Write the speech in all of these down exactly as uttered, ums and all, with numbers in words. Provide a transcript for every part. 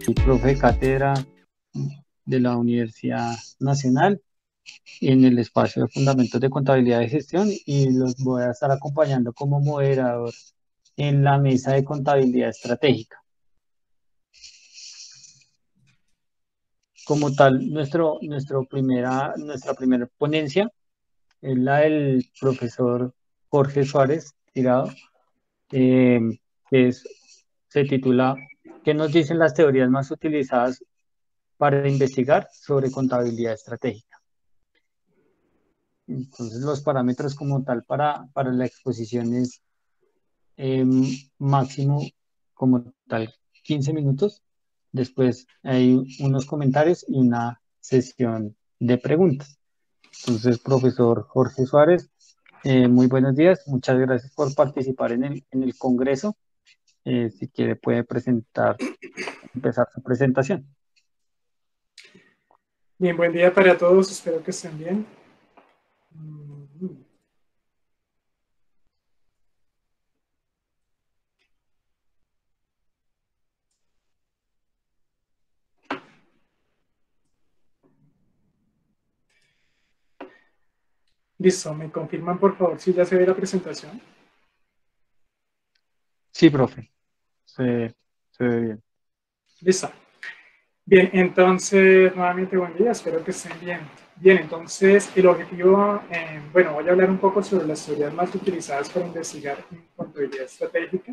soy profe de cátedra de la Universidad Nacional en el espacio de Fundamentos de Contabilidad y Gestión y los voy a estar acompañando como moderador en la mesa de contabilidad estratégica. Como tal, nuestro, nuestro primera, nuestra primera ponencia es la del profesor Jorge Suárez Tirado, eh, que es, se titula ¿Qué nos dicen las teorías más utilizadas para investigar sobre contabilidad estratégica? Entonces, los parámetros como tal para, para la exposición es eh, máximo como tal quince minutos. Después hay unos comentarios y una sesión de preguntas. Entonces, profesor Jorge Suárez, eh, muy buenos días. Muchas gracias por participar en el, en el Congreso. Eh, si quiere, puede presentar, empezar su presentación. Bien, buen día para todos. Espero que estén bien. Listo, ¿me confirman por favor si ya se ve la presentación? Sí, profe, se, se ve bien. Listo. Bien, entonces, nuevamente buen día, espero que estén bien. Bien, entonces, el objetivo, eh, bueno, voy a hablar un poco sobre las teorías más utilizadas para investigar en contabilidad estratégica.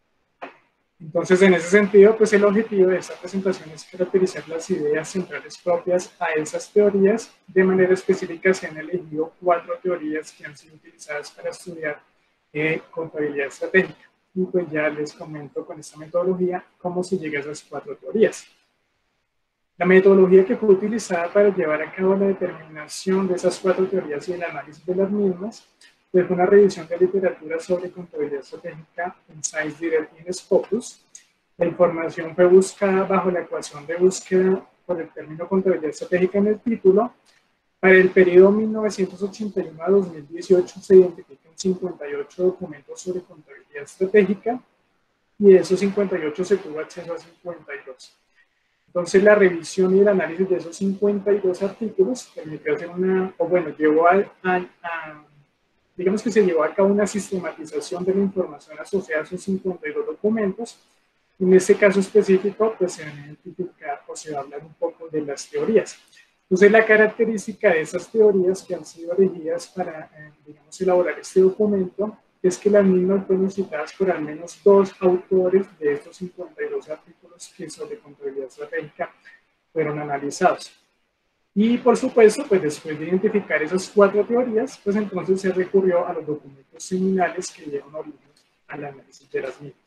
Entonces, en ese sentido, pues el objetivo de esta presentación es caracterizar las ideas centrales propias a esas teorías. De manera específica, se han elegido cuatro teorías que han sido utilizadas para estudiar eh, contabilidad estratégica. Y pues ya les comento con esta metodología cómo se llega a esas cuatro teorías. La metodología que fue utilizada para llevar a cabo la determinación de esas cuatro teorías y el análisis de las mismas fue una revisión de literatura sobre contabilidad estratégica en ScienceDirect y en Scopus. La información fue buscada bajo la ecuación de búsqueda por el término contabilidad estratégica en el título. Para el periodo mil novecientos ochenta y uno a dos mil dieciocho se identifican cincuenta y ocho documentos sobre contabilidad estratégica y de esos cincuenta y ocho se tuvo acceso a cincuenta y dos. Entonces, la revisión y el análisis de esos cincuenta y dos artículos permitió hacer una, o bueno, llevó a, a, a, digamos que se llevó a cabo una sistematización de la información asociada a esos cincuenta y dos documentos. En este caso específico, pues se van a identificar o se va a hablar un poco de las teorías. Entonces, la característica de esas teorías que han sido elegidas para, eh, digamos, elaborar este documento es que las mismas fueron citadas por al menos dos autores de estos cincuenta y dos artículos que sobre contabilidad estratégica fueron analizados. Y por supuesto, pues después de identificar esas cuatro teorías, pues entonces se recurrió a los documentos seminales que dieron origen al análisis de las mismas.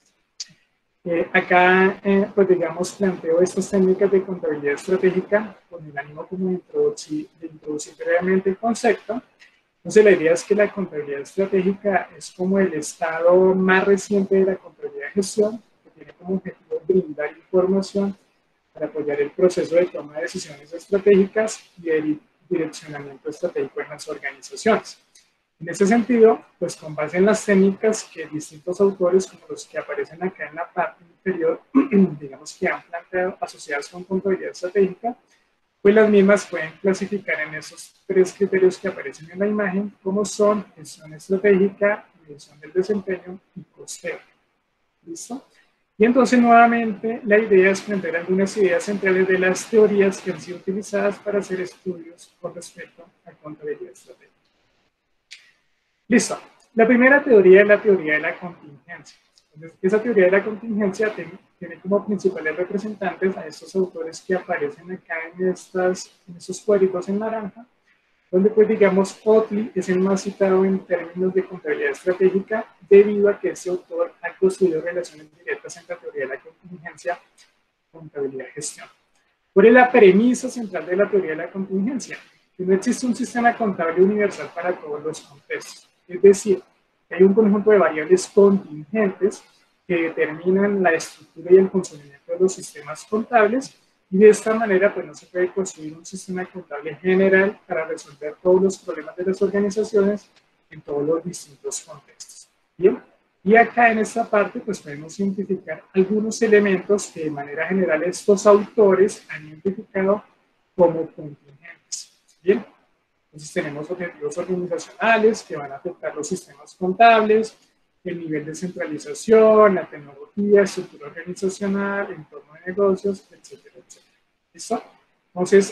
Eh, acá, eh, pues digamos, planteo estas técnicas de contabilidad estratégica con el ánimo como de introducir, de introducir brevemente el concepto. Entonces, la idea es que la contabilidad estratégica es como el estado más reciente de la contabilidad de gestión, que tiene como objetivo brindar información para apoyar el proceso de toma de decisiones estratégicas y el direccionamiento estratégico en las organizaciones. En ese sentido, pues con base en las técnicas que distintos autores, como los que aparecen acá en la parte inferior, digamos que han planteado asociadas con contabilidad estratégica, pues las mismas pueden clasificar en esos tres criterios que aparecen en la imagen, como son gestión estratégica, medición del desempeño y costeo. ¿Listo? Y entonces, nuevamente, la idea es plantear algunas ideas centrales de las teorías que han sido utilizadas para hacer estudios con respecto a contabilidad estratégica. Listo. La primera teoría es la teoría de la contingencia. Entonces, esa teoría de la contingencia tiene, tiene como principales representantes a estos autores que aparecen acá en, estas, en estos cuadritos en naranja, donde pues digamos Otley es el más citado en términos de contabilidad estratégica debido a que este autor ha construido relaciones directas entre la teoría de la contingencia y contabilidad de gestión. ¿Cuál es la premisa central de la teoría de la contingencia? Que no existe un sistema contable universal para todos los contextos. Es decir, que hay un conjunto de variables contingentes que determinan la estructura y el funcionamiento de los sistemas contables y de esta manera pues no se puede construir un sistema contable general para resolver todos los problemas de las organizaciones en todos los distintos contextos. Bien, Y acá en esta parte pues podemos identificar algunos elementos que de manera general estos autores han identificado como contingentes. Bien, entonces tenemos objetivos organizacionales que van a afectar los sistemas contables, el nivel de centralización, la tecnología, estructura organizacional, entorno de negocios, etcétera, etcétera. ¿Listo? Entonces,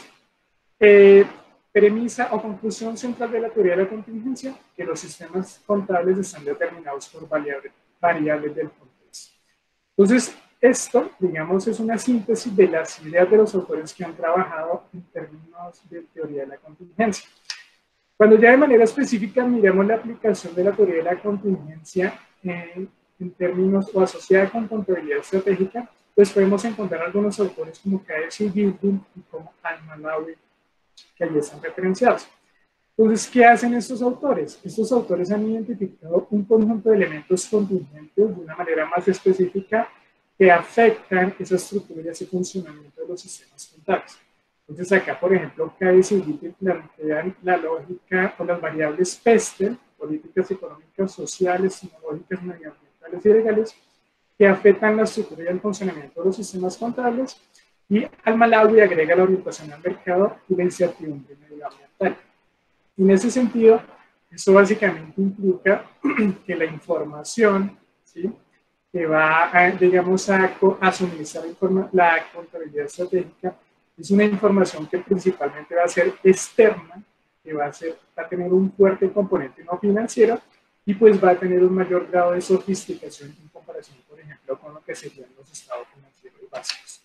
eh, premisa o conclusión central de la teoría de la contingencia, que los sistemas contables están determinados por variables, variables del contexto. Entonces, esto, digamos, es una síntesis de las ideas de los autores que han trabajado en términos de teoría de la contingencia. Cuando ya de manera específica miramos la aplicación de la teoría de la contingencia en, en términos o asociada con contabilidad estratégica, pues podemos encontrar algunos autores como K S Gilpin y como Al-Malawi, que allí están referenciados. Entonces, ¿qué hacen estos autores? Estos autores han identificado un conjunto de elementos contingentes de una manera más específica que afectan esa estructura y ese funcionamiento de los sistemas contables. Entonces, acá, por ejemplo, K S y Gilpin plantean la lógica o las variables PESTEL, políticas económicas, sociales, tecnológicas, medioambientales y legales, que afectan la estructura y el funcionamiento de los sistemas contables, y Al-Malawi agrega la orientación al mercado y la incertidumbre medioambiental. En ese sentido, esto básicamente implica que la información, ¿sí?, que va, a, digamos, a, a suministrar la, la contabilidad estratégica, es una información que principalmente va a ser externa, que va a, ser, va a tener un fuerte componente no financiero y pues va a tener un mayor grado de sofisticación en comparación, por ejemplo, con lo que serían los estados financieros básicos.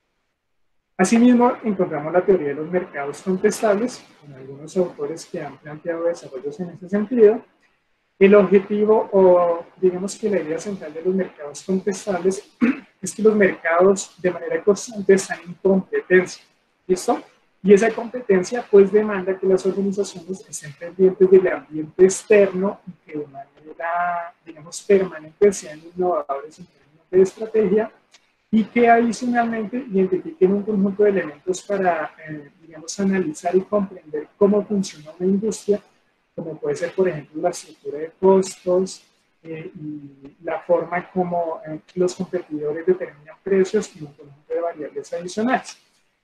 Asimismo, encontramos la teoría de los mercados contestables, con algunos autores que han planteado desarrollos en ese sentido. El objetivo, o digamos que la idea central de los mercados contestables, es que los mercados de manera constante están en competencia, ¿listo? Y esa competencia pues demanda que las organizaciones estén pendientes del ambiente externo y que de manera, digamos, permanente sean innovadores en términos de estrategia, y que adicionalmente identifiquen un conjunto de elementos para, eh, digamos, analizar y comprender cómo funciona una industria, como puede ser, por ejemplo, la estructura de costos eh, y la forma como eh, los competidores determinan precios y un conjunto de variables adicionales.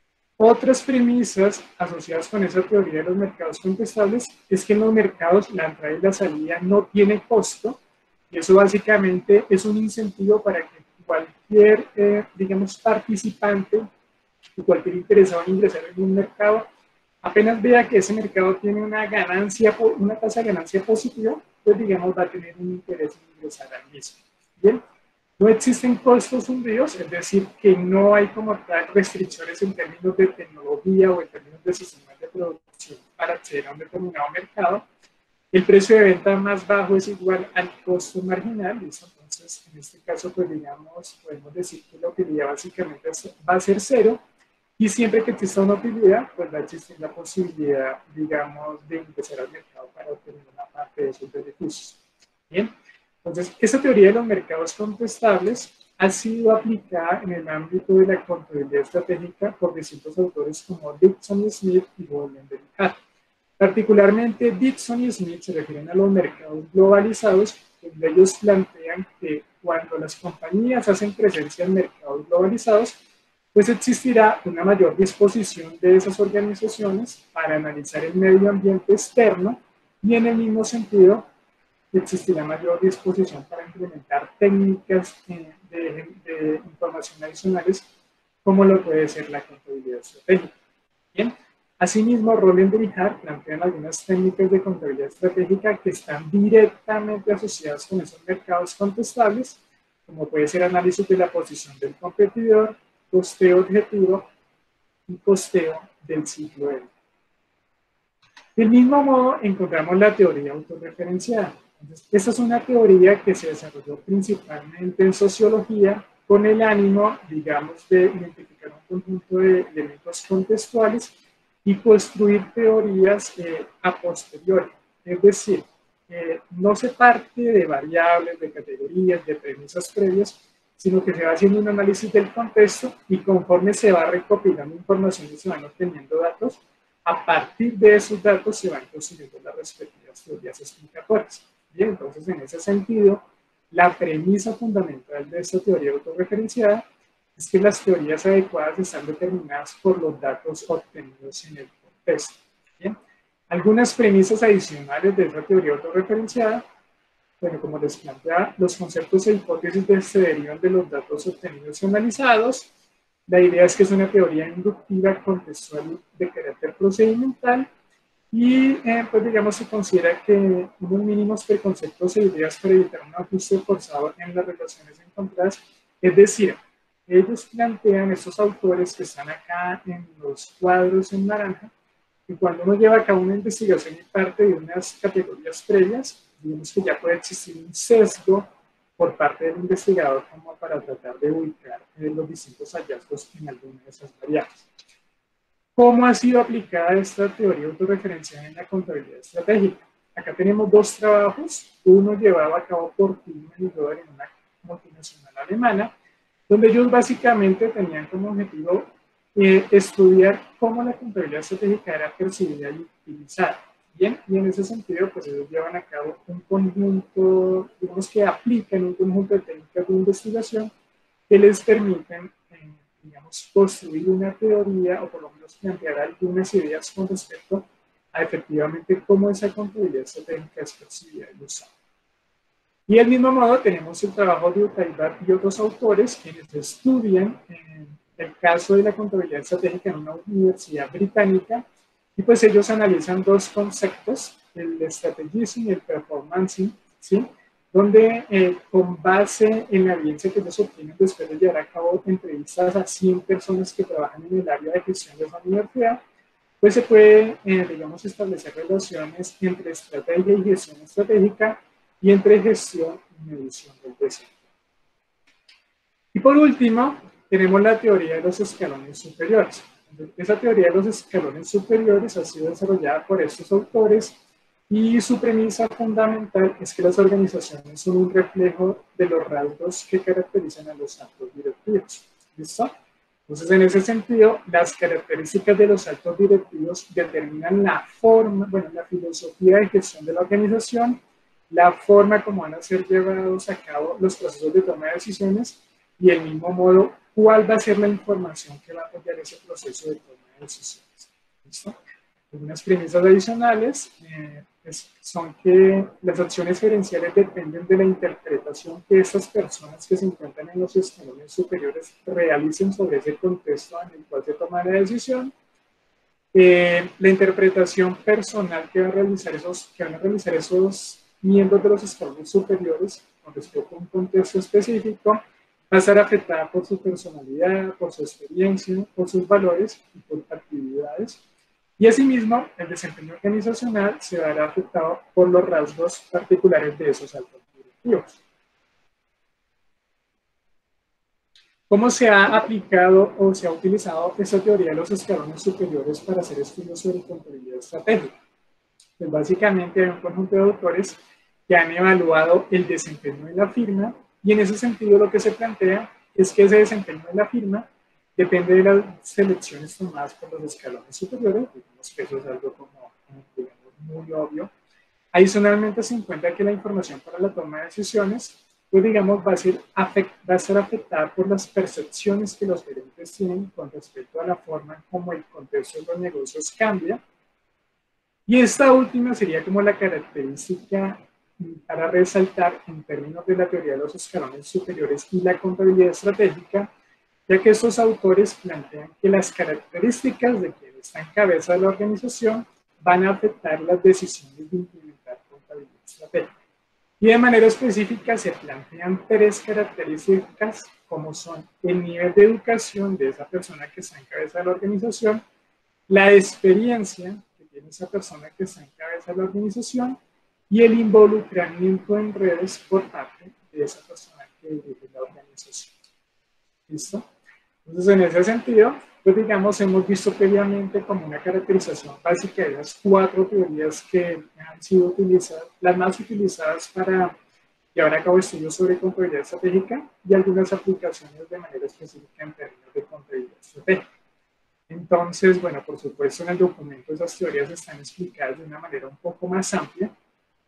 Otras premisas asociadas con esa teoría de los mercados contestables es que en los mercados la entrada y la salida no tiene costo, y eso básicamente es un incentivo para que cualquier, eh, digamos, participante y cualquier interesado en ingresar en un mercado, apenas vea que ese mercado tiene una ganancia, una tasa de ganancia positiva, pues digamos va a tener un interés en ingresar al mismo. Bien, no existen costos hundidos, es decir, que no hay como tal restricciones en términos de tecnología o en términos de sistemas de producción para acceder a un determinado mercado. El precio de venta más bajo es igual al costo marginal, ¿listo? Entonces, en este caso, pues digamos, podemos decir que la utilidad básicamente va a ser cero, y siempre que exista una utilidad, pues va a existir la posibilidad, digamos, de ingresar al mercado para obtener una parte de esos beneficios. Bien, entonces, esta teoría de los mercados contestables ha sido aplicada en el ámbito de la contabilidad estratégica por distintos autores como Dixon y Smith y Goldenberg y Hart. Particularmente, Dixon y Smith se refieren a los mercados globalizados, donde ellos plantean que cuando las compañías hacen presencia en mercados globalizados, pues existirá una mayor disposición de esas organizaciones para analizar el medio ambiente externo, y en el mismo sentido existirá mayor disposición para implementar técnicas de, de, de información adicionales, como lo puede ser la contabilidad estratégica. Bien. Asimismo, Rollinger y Hart plantean algunas técnicas de contabilidad estratégica que están directamente asociadas con esos mercados contestables, como puede ser análisis de la posición del competidor, costeo objetivo y costeo del ciclo de vida. Del mismo modo, encontramos la teoría autorreferenciada. Entonces, esta es una teoría que se desarrolló principalmente en sociología con el ánimo, digamos, de identificar un conjunto de elementos contextuales y construir teorías eh, a posteriori. Es decir, eh, no se parte de variables, de categorías, de premisas previas, sino que se va haciendo un análisis del contexto y conforme se va recopilando información y se van obteniendo datos, a partir de esos datos se van construyendo las respectivas teorías explicatorias. Bien, entonces en ese sentido, La premisa fundamental de esta teoría autorreferenciada es que las teorías adecuadas están determinadas por los datos obtenidos en el contexto. ¿Bien? Algunas premisas adicionales de esta teoría autorreferenciada, bueno, como les planteaba, los conceptos e hipótesis se derivan de los datos obtenidos y analizados. La idea es que es una teoría inductiva contextual de carácter procedimental y, eh, pues digamos, se considera que unos mínimos preconceptos e ideas para evitar un ajuste forzado en las relaciones encontradas, es decir, ellos plantean, estos autores que están acá en los cuadros en naranja, que cuando uno lleva a cabo una investigación y parte de unas categorías previas, digamos que ya puede existir un sesgo por parte del investigador como para tratar de ubicar eh, los distintos hallazgos en alguna de esas variables. ¿Cómo ha sido aplicada esta teoría autorreferencial en la contabilidad estratégica? Acá tenemos dos trabajos, uno llevado a cabo por Tillman y Loder en una multinacional alemana, donde ellos básicamente tenían como objetivo eh, estudiar cómo la contabilidad estratégica era percibida y utilizada. Bien, y en ese sentido, pues ellos llevan a cabo un conjunto, digamos que aplican un conjunto de técnicas de investigación que les permiten eh, digamos, construir una teoría o por lo menos plantear algunas ideas con respecto a efectivamente cómo esa contabilidad estratégica es percibida y usada. Y del mismo modo tenemos el trabajo de Utaibat y otros autores quienes estudian eh, el caso de la contabilidad estratégica en una universidad británica y pues ellos analizan dos conceptos, el strategism y el performancing, ¿sí? Donde eh, con base en la evidencia que ellos obtienen después de llevar a cabo entrevistas a cien personas que trabajan en el área de gestión de esa universidad, pues se puede, eh, digamos, establecer relaciones entre estrategia y gestión estratégica y entre gestión y medición del desempeño. Y por último, tenemos la teoría de los escalones superiores. Esa teoría de los escalones superiores ha sido desarrollada por estos autores y su premisa fundamental es que las organizaciones son un reflejo de los rasgos que caracterizan a los altos directivos. ¿Listo? Entonces, en ese sentido, las características de los altos directivos determinan la forma, bueno, la filosofía de gestión de la organización, la forma como van a ser llevados a cabo los procesos de toma de decisiones y, del mismo modo, cuál va a ser la información que va a apoyar ese proceso de toma de decisiones. ¿Listo? Algunas premisas adicionales eh, es, son que las acciones gerenciales dependen de la interpretación que estas personas que se encuentran en los escalones superiores realicen sobre ese contexto en el cual se toma la decisión. Eh, la interpretación personal que, va a realizar esos, que van a realizar esos miembros de los escalones superiores con respecto a un contexto específico va a estar afectada por su personalidad, por su experiencia, por sus valores y por actividades. Y asimismo, el desempeño organizacional se verá afectado por los rasgos particulares de esos altos directivos. ¿Cómo se ha aplicado o se ha utilizado esta teoría de los escalones superiores para hacer estudios sobre contabilidad estratégica? Pues básicamente hay un conjunto de autores que han evaluado el desempeño de la firma y en ese sentido lo que se plantea es que ese desempeño de la firma depende de las selecciones tomadas por los escalones superiores, digamos que eso es algo como, digamos, muy obvio. Adicionalmente se encuentra que la información para la toma de decisiones, pues digamos, va a, ser afect, va a ser afectada por las percepciones que los gerentes tienen con respecto a la forma como el contexto de los negocios cambia. Y esta última sería como la característica para resaltar en términos de la teoría de los escalones superiores y la contabilidad estratégica, ya que estos autores plantean que las características de quien está en cabeza de la organización van a afectar las decisiones de implementar contabilidad estratégica. Y de manera específica se plantean tres características como son el nivel de educación de esa persona que está en cabeza de la organización, la experiencia que tiene esa persona que está en cabeza de la organización y el involucramiento en redes por parte de esa persona que dirige la organización. ¿Listo? Entonces, en ese sentido, pues digamos, hemos visto previamente como una caracterización básica de las cuatro teorías que han sido utilizadas, las más utilizadas para llevar a cabo estudios sobre contabilidad estratégica y algunas aplicaciones de manera específica en términos de contabilidad estratégica. Entonces, bueno, por supuesto, en el documento esas teorías están explicadas de una manera un poco más amplia.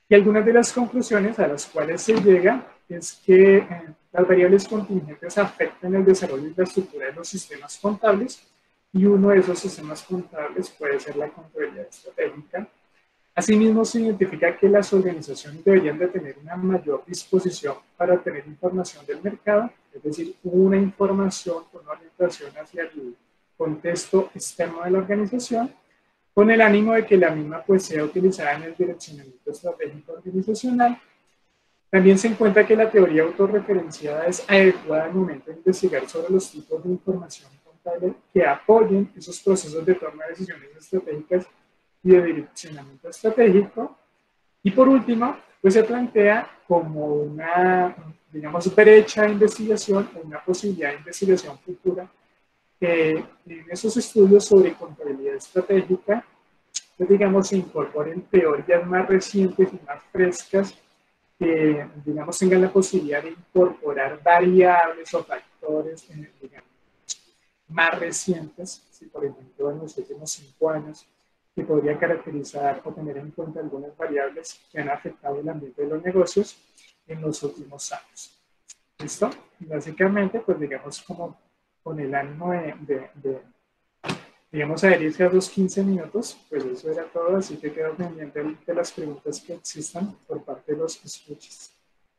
Y algunas de las conclusiones a las cuales se llega es que eh, las variables contingentes afectan el desarrollo y la estructura de los sistemas contables, y uno de esos sistemas contables puede ser la contabilidad estratégica. Asimismo, se identifica que las organizaciones deberían de tener una mayor disposición para tener información del mercado, es decir, una información con una orientación hacia el contexto externo de la organización, con el ánimo de que la misma pues, sea utilizada en el direccionamiento estratégico organizacional. También se encuentra que la teoría autorreferenciada es adecuada al momento de investigar sobre los tipos de información contable que apoyen esos procesos de toma de decisiones estratégicas y de direccionamiento estratégico. Y por último, pues se plantea como una, digamos, brecha de investigación o una posibilidad de investigación futura que en esos estudios sobre contabilidad estratégica, pues digamos, se incorporen teorías más recientes y más frescas que, digamos, tengan la posibilidad de incorporar variables o factores, digamos, más recientes, si por ejemplo en los últimos cinco años, que podría caracterizar o tener en cuenta algunas variables que han afectado el ambiente de los negocios en los últimos años. ¿Listo? Básicamente, pues digamos, como con el ánimo de, de, de digamos, adherirse a los quince minutos, pues eso era todo, así que quedo pendiente de las preguntas que existan por parte de los escuchas.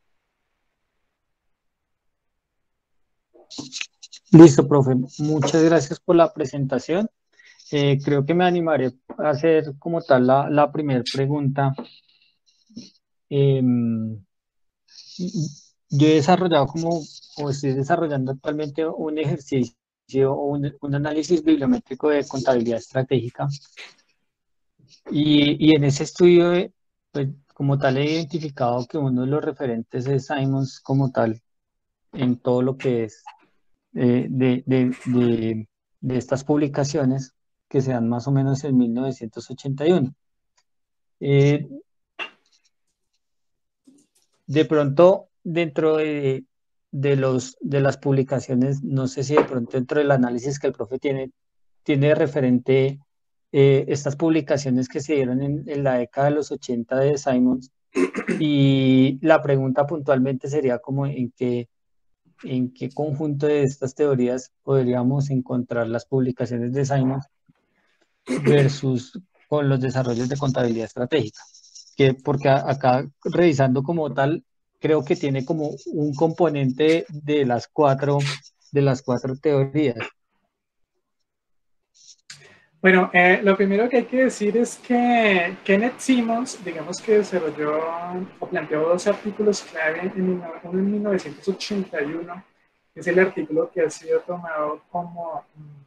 Listo, profe. Muchas gracias por la presentación. Eh, creo que me animaré a hacer como tal la, la primera pregunta. Eh, yo he desarrollado como, o estoy desarrollando actualmente un ejercicio o un, un análisis bibliométrico de contabilidad estratégica. Y, y en ese estudio, eh, pues, como tal, he identificado que uno de los referentes es Simons como tal en todo lo que es eh, de, de, de, de estas publicaciones que se dan más o menos en mil novecientos ochenta y uno. Eh, de pronto, dentro de, de, los, de las publicaciones, no sé si de pronto dentro del análisis que el profe tiene, tiene de referente eh, estas publicaciones que se dieron en, en la década de los ochenta de Simons. Y la pregunta puntualmente sería como en qué, en qué conjunto de estas teorías podríamos encontrar las publicaciones de Simons versus con los desarrollos de contabilidad estratégica. Que porque a- acá revisando como tal, creo que tiene como un componente de las cuatro, de las cuatro teorías. Bueno, eh, lo primero que hay que decir es que Kenneth Simons, digamos que desarrolló o planteó dos artículos clave, en, uno en mil novecientos ochenta y uno, que es el artículo que ha sido tomado como,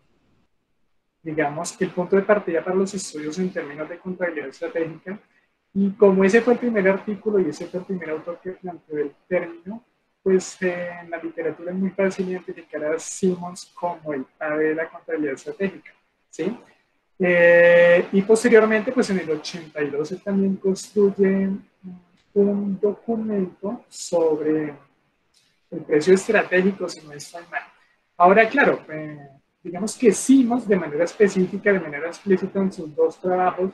digamos, el punto de partida para los estudios en términos de contabilidad estratégica. Y como ese fue el primer artículo y ese fue el primer autor que planteó el término, pues eh, en la literatura es muy fácil identificar a Simons como el padre de la contabilidad estratégica, ¿sí? Eh, y posteriormente, pues en el ochenta y dos, él también construye un documento sobre el precio estratégico, si no estoy mal. Ahora, claro, eh, digamos que Simons, de manera específica, de manera explícita en sus dos trabajos,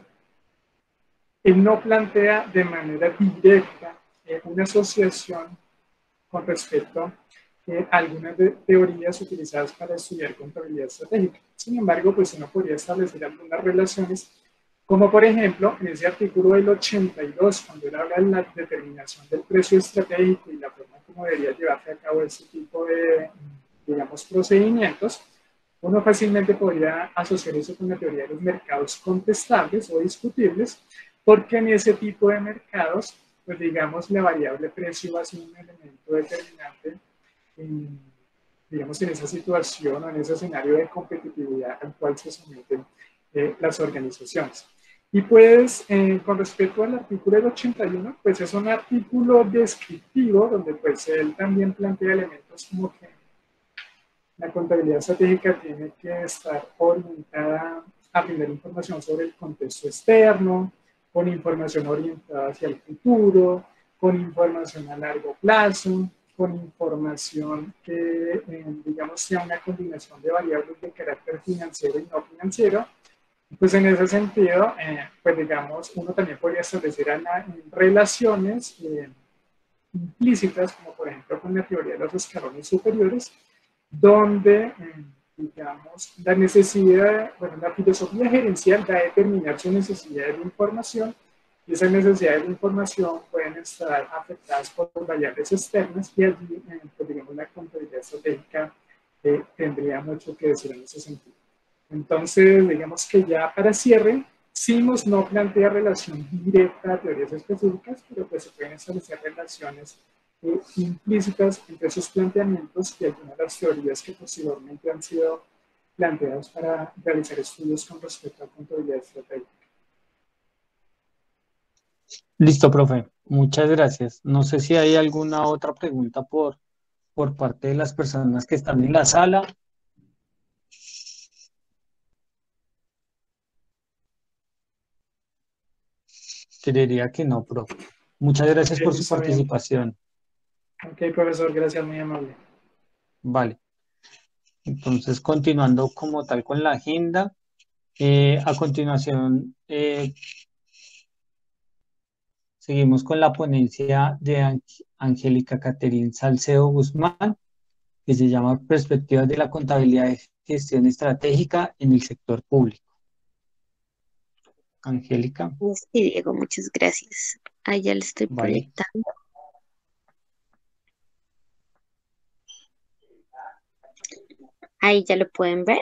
él no plantea de manera directa eh, una asociación con respecto eh, a algunas de teorías utilizadas para estudiar contabilidad estratégica. Sin embargo, pues uno podría establecer algunas relaciones, como por ejemplo, en ese artículo del ochenta y dos, cuando él habla de la determinación del precio estratégico y la forma como debería llevarse a cabo ese tipo de, digamos, procedimientos, uno fácilmente podría asociar eso con la teoría de los mercados contestables o discutibles, porque en ese tipo de mercados, pues digamos, la variable precio va a ser un elemento determinante en, digamos, en esa situación o en ese escenario de competitividad al cual se someten eh, las organizaciones. Y pues, eh, con respecto al artículo del ochenta y uno, pues es un artículo descriptivo donde pues él también plantea elementos como que la contabilidad estratégica tiene que estar orientada a brindar información sobre el contexto externo, con información orientada hacia el futuro, con información a largo plazo, con información que, eh, digamos, sea una combinación de variables de carácter financiero y no financiero, Pues en ese sentido, eh, pues digamos, uno también podría establecer ana- relaciones eh, implícitas, como por ejemplo con la teoría de los escalones superiores, donde, eh, digamos, la necesidad, bueno, la filosofía gerencial va a determinar su necesidad de información y esa necesidad de información pueden estar afectadas por variables externas y allí, eh, pues digamos, la contabilidad estratégica eh, tendría mucho que decir en ese sentido. Entonces, digamos que ya para cierre, SIMOS no plantea relación directa a teorías específicas, pero pues se pueden establecer relaciones eh, implícitas entre esos planteamientos y algunas de las teorías que posteriormente han sido planteadas para realizar estudios con respecto a contabilidad estratégica. Listo, profe. Muchas gracias. No sé si hay alguna otra pregunta por, por parte de las personas que están en la sala. Creería que no, profe. Muchas Ok, gracias por su está bien. participación. Ok, profesor, gracias, muy amable. Vale. Entonces, continuando como tal con la agenda, eh, a continuación, eh, seguimos con la ponencia de Ang- Angélica Caterín Salcedo Guzmán, que se llama Perspectivas de la contabilidad de gestión estratégica en el sector público. Angélica, Sí, Diego, muchas gracias. Ahí ya le estoy vale. proyectando. Ahí ya lo pueden ver.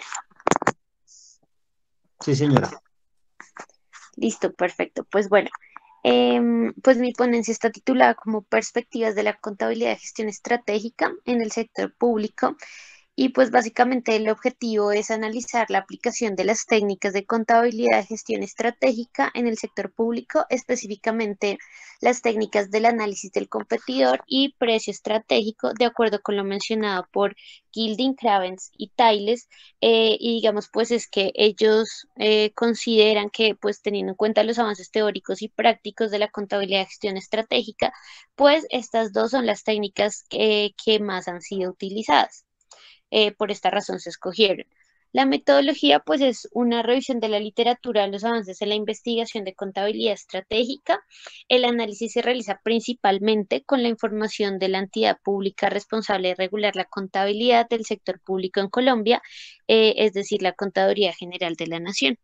Sí, señora. Listo, perfecto. Pues bueno, em, pues mi ponencia está titulada como Perspectivas de la contabilidad de gestión estratégica en el sector público. Y pues básicamente el objetivo es analizar la aplicación de las técnicas de contabilidad de gestión estratégica en el sector público, específicamente las técnicas del análisis del competidor y precio estratégico, de acuerdo con lo mencionado por Gilding, Cravens y Tiles. Eh, y digamos pues es que ellos eh, consideran que pues teniendo en cuenta los avances teóricos y prácticos de la contabilidad de gestión estratégica, pues estas dos son las técnicas que que más han sido utilizadas. Eh, por esta razón se escogieron. La metodología, pues, es una revisión de la literatura de los avances en la investigación de contabilidad estratégica. El análisis se realiza principalmente con la información de la entidad pública responsable de regular la contabilidad del sector público en Colombia, eh, es decir, la Contaduría General de la Nación.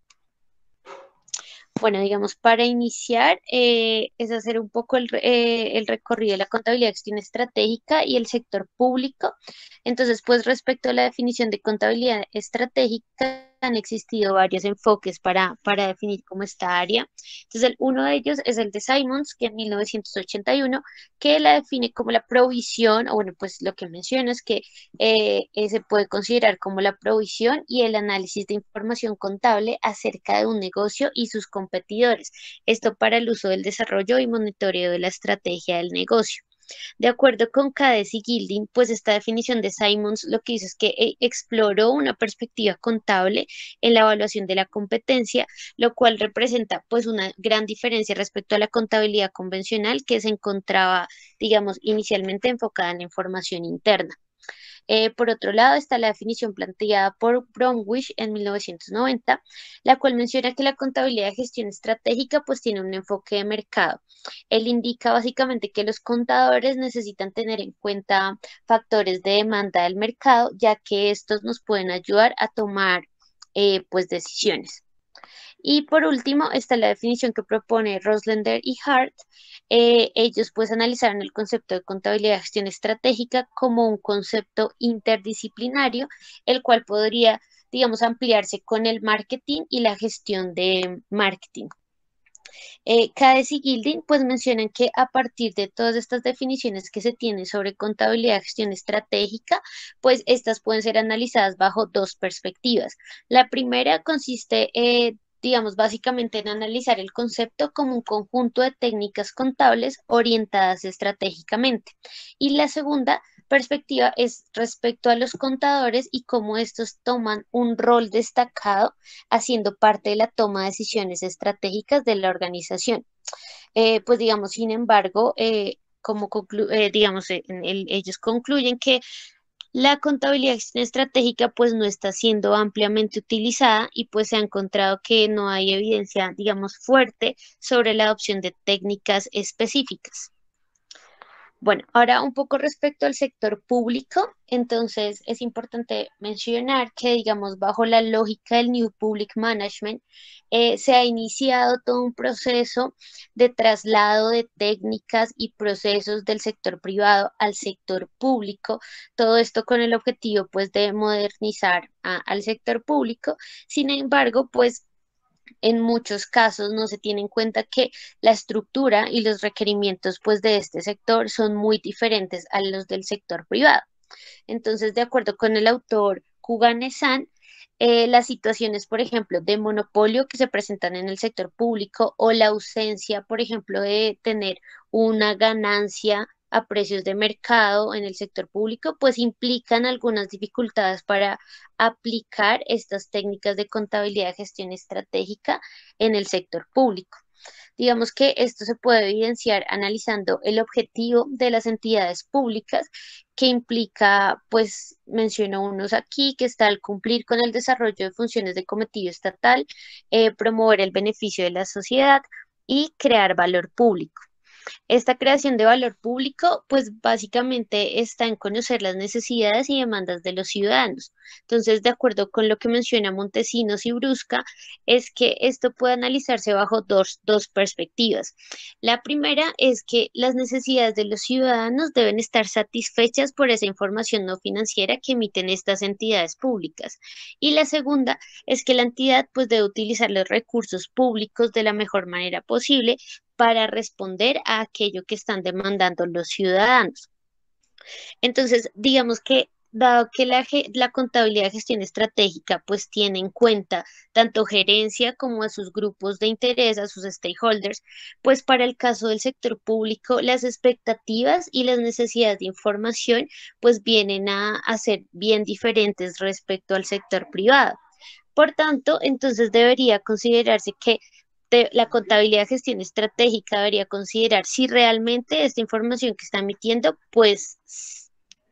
Bueno, digamos, para iniciar eh, es hacer un poco el, re- eh, el recorrido de la contabilidad de gestión estratégica y el sector público. Entonces, pues respecto a la definición de contabilidad estratégica, han existido varios enfoques para, para definir cómo esta área. Entonces, el- uno de ellos es el de Simons, que en mil novecientos ochenta y uno, que la define como la provisión, o bueno, pues lo que menciona es que eh, eh, se puede considerar como la provisión y el análisis de información contable acerca de un negocio y sus competidores. Esto para el uso del desarrollo y monitoreo de la estrategia del negocio. De acuerdo con Cades y Gilding, pues esta definición de Simons lo que hizo es que eh, exploró una perspectiva contable en la evaluación de la competencia, lo cual representa pues una gran diferencia respecto a la contabilidad convencional que se encontraba, digamos, inicialmente enfocada en la información interna. Eh, por otro lado, está la definición planteada por Bromwich en mil novecientos noventa, la cual menciona que la contabilidad de gestión estratégica pues tiene un enfoque de mercado. Él indica básicamente que los contadores necesitan tener en cuenta factores de demanda del mercado, ya que estos nos pueden ayudar a tomar eh, pues decisiones. Y por último está la definición que propone Roslender y Hart. Eh, ellos pues analizaron el concepto de contabilidad de gestión estratégica como un concepto interdisciplinario, el cual podría, digamos, ampliarse con el marketing y la gestión de marketing. Eh, Cades y Gilding pues mencionan que a partir de todas estas definiciones que se tienen sobre contabilidad de gestión estratégica, pues estas pueden ser analizadas bajo dos perspectivas. La primera consiste, eh, digamos, básicamente en analizar el concepto como un conjunto de técnicas contables orientadas estratégicamente. Y la segunda perspectiva es respecto a los contadores y cómo estos toman un rol destacado haciendo parte de la toma de decisiones estratégicas de la organización. Eh, pues digamos, sin embargo, eh, como conclu- eh, digamos, eh, en el- ellos concluyen que La contabilidad estratégica pues no está siendo ampliamente utilizada y pues se ha encontrado que no hay evidencia, digamos, fuerte sobre la adopción de técnicas específicas. Bueno, ahora un poco respecto al sector público, entonces es importante mencionar que, digamos, bajo la lógica del New Public Management, eh, se ha iniciado todo un proceso de traslado de técnicas y procesos del sector privado al sector público, todo esto con el objetivo, pues, de modernizar a- al sector público. Sin embargo, pues, en muchos casos no se tiene en cuenta que la estructura y los requerimientos pues de este sector son muy diferentes a los del sector privado. Entonces, de acuerdo con el autor Kuganesan, eh, las situaciones, por ejemplo, de monopolio que se presentan en el sector público o la ausencia, por ejemplo, de tener una ganancia a precios de mercado en el sector público, pues implican algunas dificultades para aplicar estas técnicas de contabilidad de gestión estratégica en el sector público. Digamos que esto se puede evidenciar analizando el objetivo de las entidades públicas, que implica, pues menciono unos aquí, que está al cumplir con el desarrollo de funciones de cometido estatal, eh, promover el beneficio de la sociedad y crear valor público. Esta creación de valor público, pues básicamente está en conocer las necesidades y demandas de los ciudadanos. Entonces, de acuerdo con lo que menciona Montesinos y Brusca, es que esto puede analizarse bajo dos, dos perspectivas. La primera es que las necesidades de los ciudadanos deben estar satisfechas por esa información no financiera que emiten estas entidades públicas. Y la segunda es que la entidad pues debe utilizar los recursos públicos de la mejor manera posible para responder a aquello que están demandando los ciudadanos. Entonces, digamos que dado que la, ge- la contabilidad de gestión estratégica pues tiene en cuenta tanto gerencia como a sus grupos de interés, a sus stakeholders, pues para el caso del sector público, las expectativas y las necesidades de información pues vienen a, a ser bien diferentes respecto al sector privado. Por tanto, entonces debería considerarse que de- la contabilidad de gestión estratégica debería considerar si realmente esta información que está emitiendo, pues s-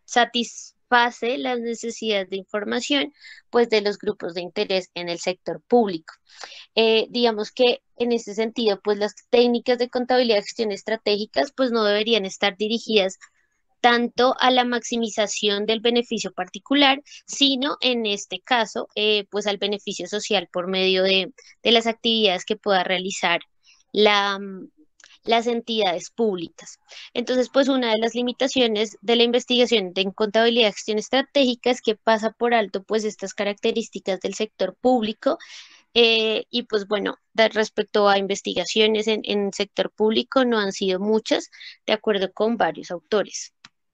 satisface las necesidades de información, pues de los grupos de interés en el sector público. Eh, digamos que en ese sentido, pues las técnicas de contabilidad de gestión estratégicas, pues no deberían estar dirigidas tanto a la maximización del beneficio particular, sino en este caso, eh, pues al beneficio social por medio de, de las actividades que pueda realizar la, mm, las entidades públicas. Entonces, pues una de las limitaciones de la investigación de contabilidad y gestión estratégica es que pasa por alto pues estas características del sector público, eh, y pues bueno, de respecto a investigaciones en, en sector público no han sido muchas, de acuerdo con varios autores.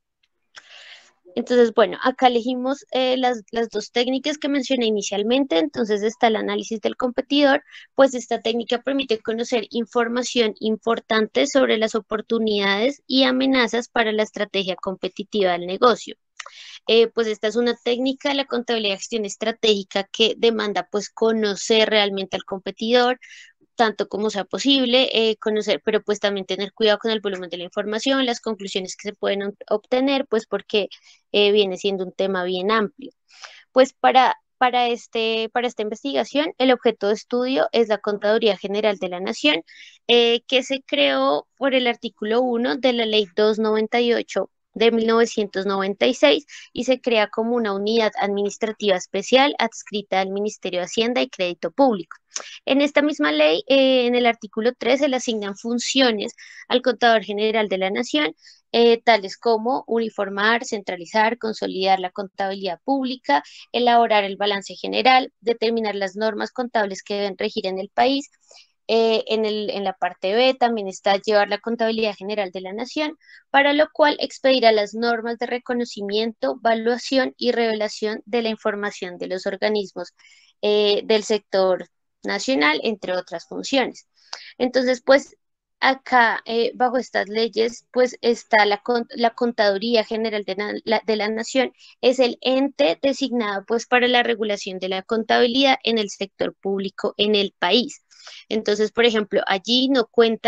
Entonces, bueno, acá elegimos eh, las, las dos técnicas que mencioné inicialmente. Entonces está el análisis del competidor, pues esta técnica permite conocer información importante sobre las oportunidades y amenazas para la estrategia competitiva del negocio. Eh, pues esta es una técnica de la contabilidad de gestión estratégica que demanda pues conocer realmente al competidor, tanto como sea posible, eh, conocer, pero pues también tener cuidado con el volumen de la información, las conclusiones que se pueden ob- obtener, pues porque eh, viene siendo un tema bien amplio. Pues para, para, este, para esta investigación, el objeto de estudio es la Contaduría General de la Nación, eh, que se creó por el artículo uno de la Ley doscientos noventa y ocho de mil novecientos noventa y seis y se crea como una unidad administrativa especial adscrita al Ministerio de Hacienda y Crédito Público. En esta misma ley, eh, en el artículo tres, se le asignan funciones al Contador General de la Nación, eh, tales como uniformar, centralizar, consolidar la contabilidad pública, elaborar el balance general, determinar las normas contables que deben regir en el país. Eh, en el, en la parte B también está llevar la contabilidad general de la nación, para lo cual expedirá las normas de reconocimiento, valuación y revelación de la información de los organismos eh, del sector nacional, entre otras funciones. Entonces, pues acá, eh, bajo estas leyes, pues está la, con- la Contaduría General de, na- la, de la Nación, es el ente designado pues para la regulación de la contabilidad en el sector público en el país. Entonces, por ejemplo, allí no cuenta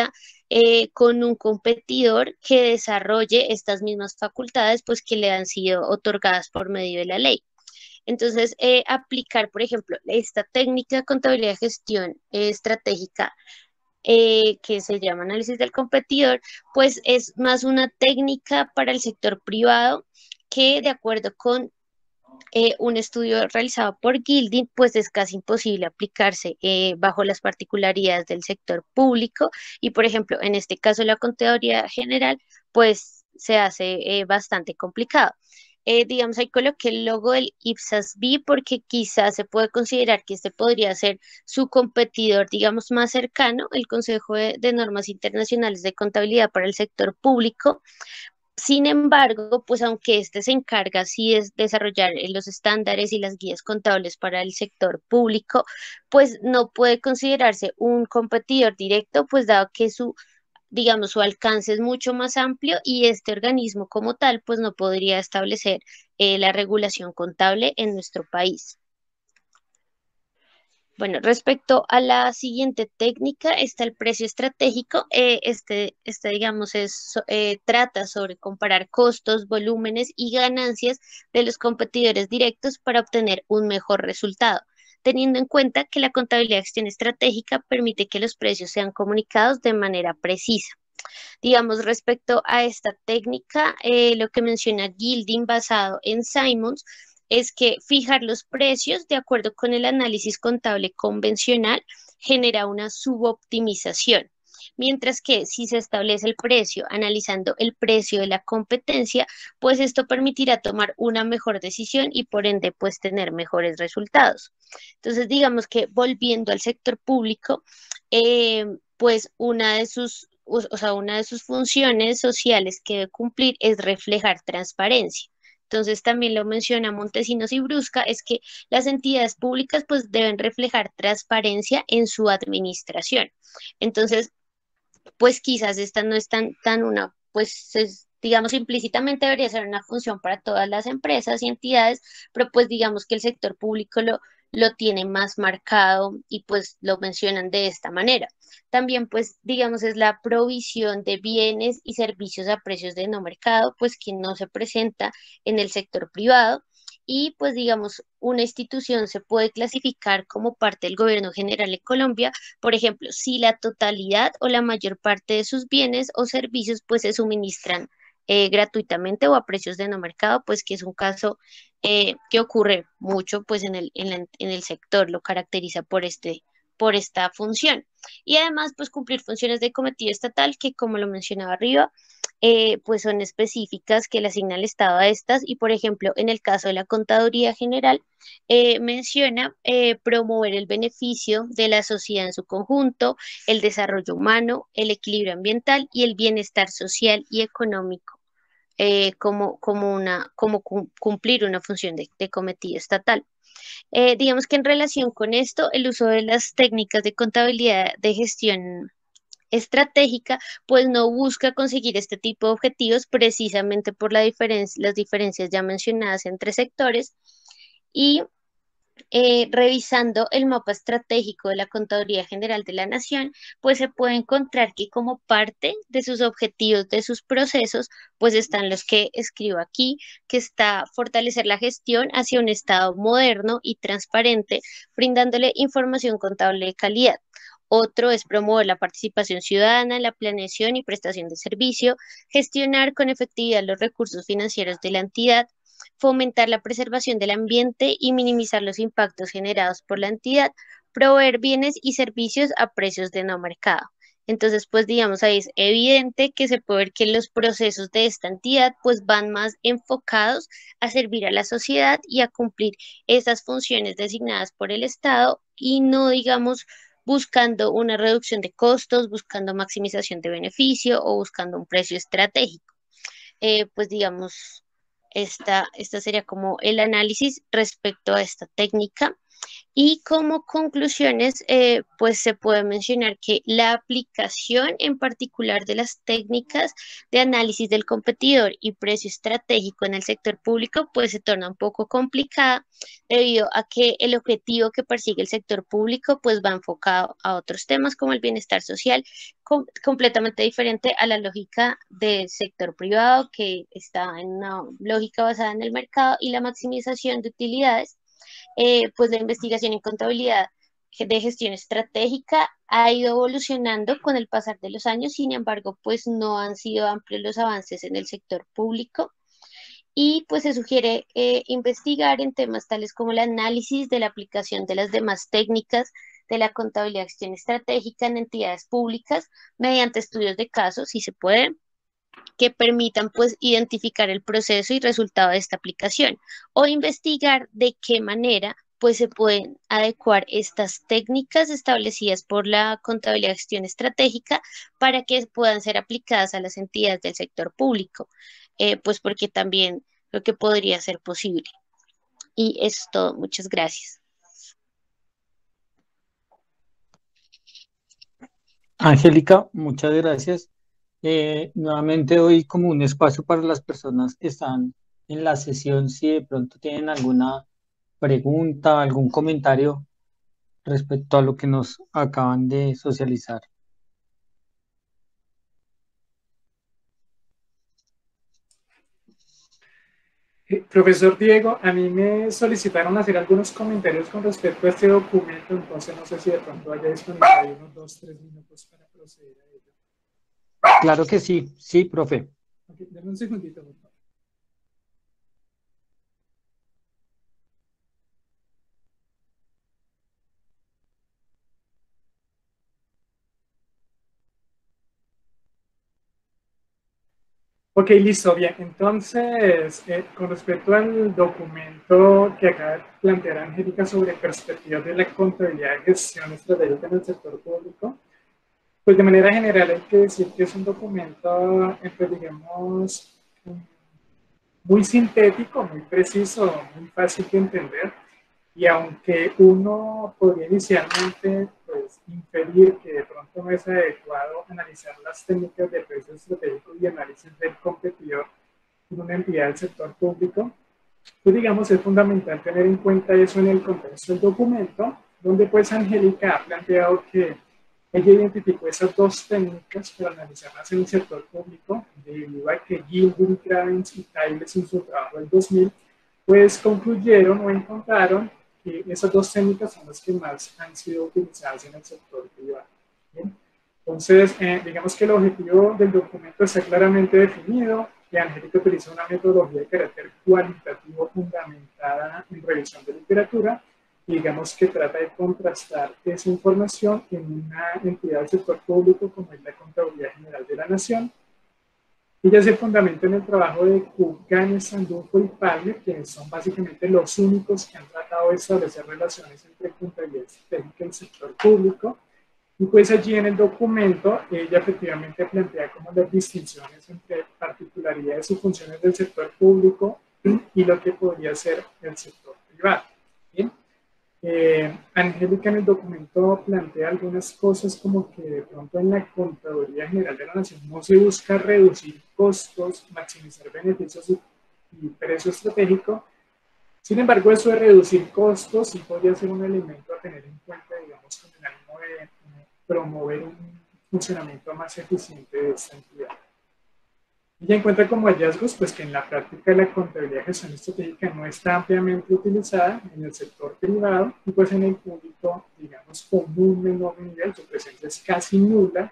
eh, con un competidor que desarrolle estas mismas facultades, pues que le han sido otorgadas por medio de la ley. Entonces, eh, aplicar, por ejemplo, esta técnica de contabilidad de gestión eh, estratégica eh, que se llama análisis del competidor, pues es más una técnica para el sector privado que, de acuerdo con eh, un estudio realizado por Gilding, pues es casi imposible aplicarse eh, bajo las particularidades del sector público y, por ejemplo, en este caso la contaduría general, pues se hace eh, bastante complicado. Eh, digamos, ahí coloqué el logo del IPSAS-B porque quizás se puede considerar que este podría ser su competidor, digamos, más cercano, el Consejo de, de Normas Internacionales de Contabilidad para el Sector Público. Sin embargo, pues aunque este se encarga sí de desarrollar eh, los estándares y las guías contables para el sector público, pues no puede considerarse un competidor directo, pues dado que su, digamos, su alcance es mucho más amplio y este organismo como tal, pues no podría establecer eh, la regulación contable en nuestro país. Bueno, respecto a la siguiente técnica, está el precio estratégico. Eh, este, este, digamos, es, so- eh, trata sobre comparar costos, volúmenes y ganancias de los competidores directos para obtener un mejor resultado, teniendo en cuenta que la contabilidad de gestión estratégica permite que los precios sean comunicados de manera precisa. Digamos, respecto a esta técnica, eh, lo que menciona Gilding basado en Simons es que fijar los precios de acuerdo con el análisis contable convencional genera una suboptimización. Mientras que si se establece el precio analizando el precio de la competencia, pues esto permitirá tomar una mejor decisión y por ende pues tener mejores resultados. Entonces digamos que volviendo al sector público, eh, pues una de sus, o o sea, una de sus funciones sociales que debe cumplir es reflejar transparencia. Entonces también lo menciona Montesinos y Brusca, es que las entidades públicas pues deben reflejar transparencia en su administración. Entonces, pues quizás esta no es tan, tan una, pues es, digamos, implícitamente debería ser una función para todas las empresas y entidades, pero pues digamos que el sector público lo, lo tiene más marcado y pues lo mencionan de esta manera. También pues digamos es la provisión de bienes y servicios a precios de no mercado, pues que no se presenta en el sector privado y pues digamos una institución se puede clasificar como parte del gobierno general en Colombia, por ejemplo, si la totalidad o la mayor parte de sus bienes o servicios pues se suministran eh, gratuitamente o a precios de no mercado, pues que es un caso eh, que ocurre mucho pues en el, en la- en el sector, lo caracteriza por este, por esta función. Y además pues cumplir funciones de cometido estatal que como lo mencionaba arriba, eh, pues son específicas que le asigna el Estado a estas y por ejemplo en el caso de la Contaduría General, eh, menciona eh, promover el beneficio de la sociedad en su conjunto, el desarrollo humano, el equilibrio ambiental y el bienestar social y económico, eh, como, como, una, como cum- cumplir una función de, de cometido estatal. Eh, digamos que en relación con esto, el uso de las técnicas de contabilidad de gestión estratégica, pues no busca conseguir este tipo de objetivos precisamente por la diferencia, las diferencias ya mencionadas entre sectores y eh, revisando el mapa estratégico de la Contaduría General de la Nación, pues se puede encontrar que como parte de sus objetivos, de sus procesos, pues están los que escribo aquí, que está fortalecer la gestión hacia un Estado moderno y transparente, brindándole información contable de calidad. Otro es promover la participación ciudadana en la planeación y prestación de servicio, gestionar con efectividad los recursos financieros de la entidad, fomentar la preservación del ambiente y minimizar los impactos generados por la entidad, proveer bienes y servicios a precios de no mercado. Entonces, pues digamos, ahí es evidente que se puede ver que los procesos de esta entidad pues van más enfocados a servir a la sociedad y a cumplir esas funciones designadas por el Estado y no, digamos, buscando una reducción de costos, buscando maximización de beneficio o buscando un precio estratégico. Eh, pues digamos, esta, esta sería como el análisis respecto a esta técnica. Y como conclusiones, eh, pues se puede mencionar que la aplicación en particular de las técnicas de análisis del competidor y precio estratégico en el sector público, pues se torna un poco complicada debido a que el objetivo que persigue el sector público, pues va enfocado a otros temas como el bienestar social, com- completamente diferente a la lógica del sector privado, que está en una lógica basada en el mercado y la maximización de utilidades. Eh, pues la investigación en contabilidad de gestión estratégica ha ido evolucionando con el pasar de los años. Sin embargo, pues no han sido amplios los avances en el sector público, y pues se sugiere eh, investigar en temas tales como el análisis de la aplicación de las demás técnicas de la contabilidad de gestión estratégica en entidades públicas mediante estudios de casos, si se puede, que permitan pues identificar el proceso y resultado de esta aplicación, o investigar de qué manera pues se pueden adecuar estas técnicas establecidas por la contabilidad de gestión estratégica para que puedan ser aplicadas a las entidades del sector público, eh, pues porque también lo que podría ser posible. Y eso es todo. Muchas gracias. Angélica, muchas gracias. Eh, nuevamente doy como un espacio para las personas que están en la sesión, si de pronto tienen alguna pregunta, algún comentario respecto a lo que nos acaban de socializar. Eh, Profesor Diego, a mí me solicitaron hacer algunos comentarios con respecto a este documento, entonces no sé si de pronto haya disponible ahí unos dos, tres minutos para proceder a ello. Claro que sí, sí, profe. Ok, dame un segundito, por favor. Ok, listo, bien. Entonces, eh, con respecto al documento que acaba de plantear Angélica sobre perspectivas de la contabilidad de gestión estratégica en el sector público, pues de manera general hay que decir que es un documento, eh, pues digamos, muy sintético, muy preciso, muy fácil de entender. Y aunque uno podría inicialmente pues, inferir que de pronto no es adecuado analizar las técnicas de precio estratégico y análisis del competidor en una entidad del sector público, pues digamos es fundamental tener en cuenta eso en el contexto del documento, donde pues Angélica ha planteado que ella identificó esas dos técnicas para analizarlas en el sector público, debido a que Gilbert, Kravitz y Tiles en su trabajo del dos mil, pues concluyeron o encontraron que esas dos técnicas son las que más han sido utilizadas en el sector privado. ¿Bien? Entonces, eh, digamos que el objetivo del documento está claramente definido, y Angélica utiliza una metodología de carácter cualitativo fundamentada en revisión de literatura, y digamos que trata de contrastar esa información en una entidad del sector público como es la Contraloría General de la Nación. Ella se fundamenta en el trabajo de Kugan, Sandunfo y Palmer, que son básicamente los únicos que han tratado de establecer relaciones entre contabilidad estratégica y el sector público. Y pues allí en el documento ella efectivamente plantea como las distinciones entre particularidades y funciones del sector público y lo que podría ser el sector privado. ¿Bien? Eh, Angélica en el documento plantea algunas cosas como que de pronto en la Contraloría General de la Nación no se busca reducir costos, maximizar beneficios y, y precio estratégico. Sin embargo, eso de reducir costos sí podría ser un elemento a tener en cuenta, digamos, con el ánimo de eh, promover un funcionamiento más eficiente de esta entidad. Ella encuentra como hallazgos pues, que en la práctica la contabilidad de gestión estratégica no está ampliamente utilizada en el sector privado, y pues en el público, digamos, común menor nivel, su presencia es casi nula.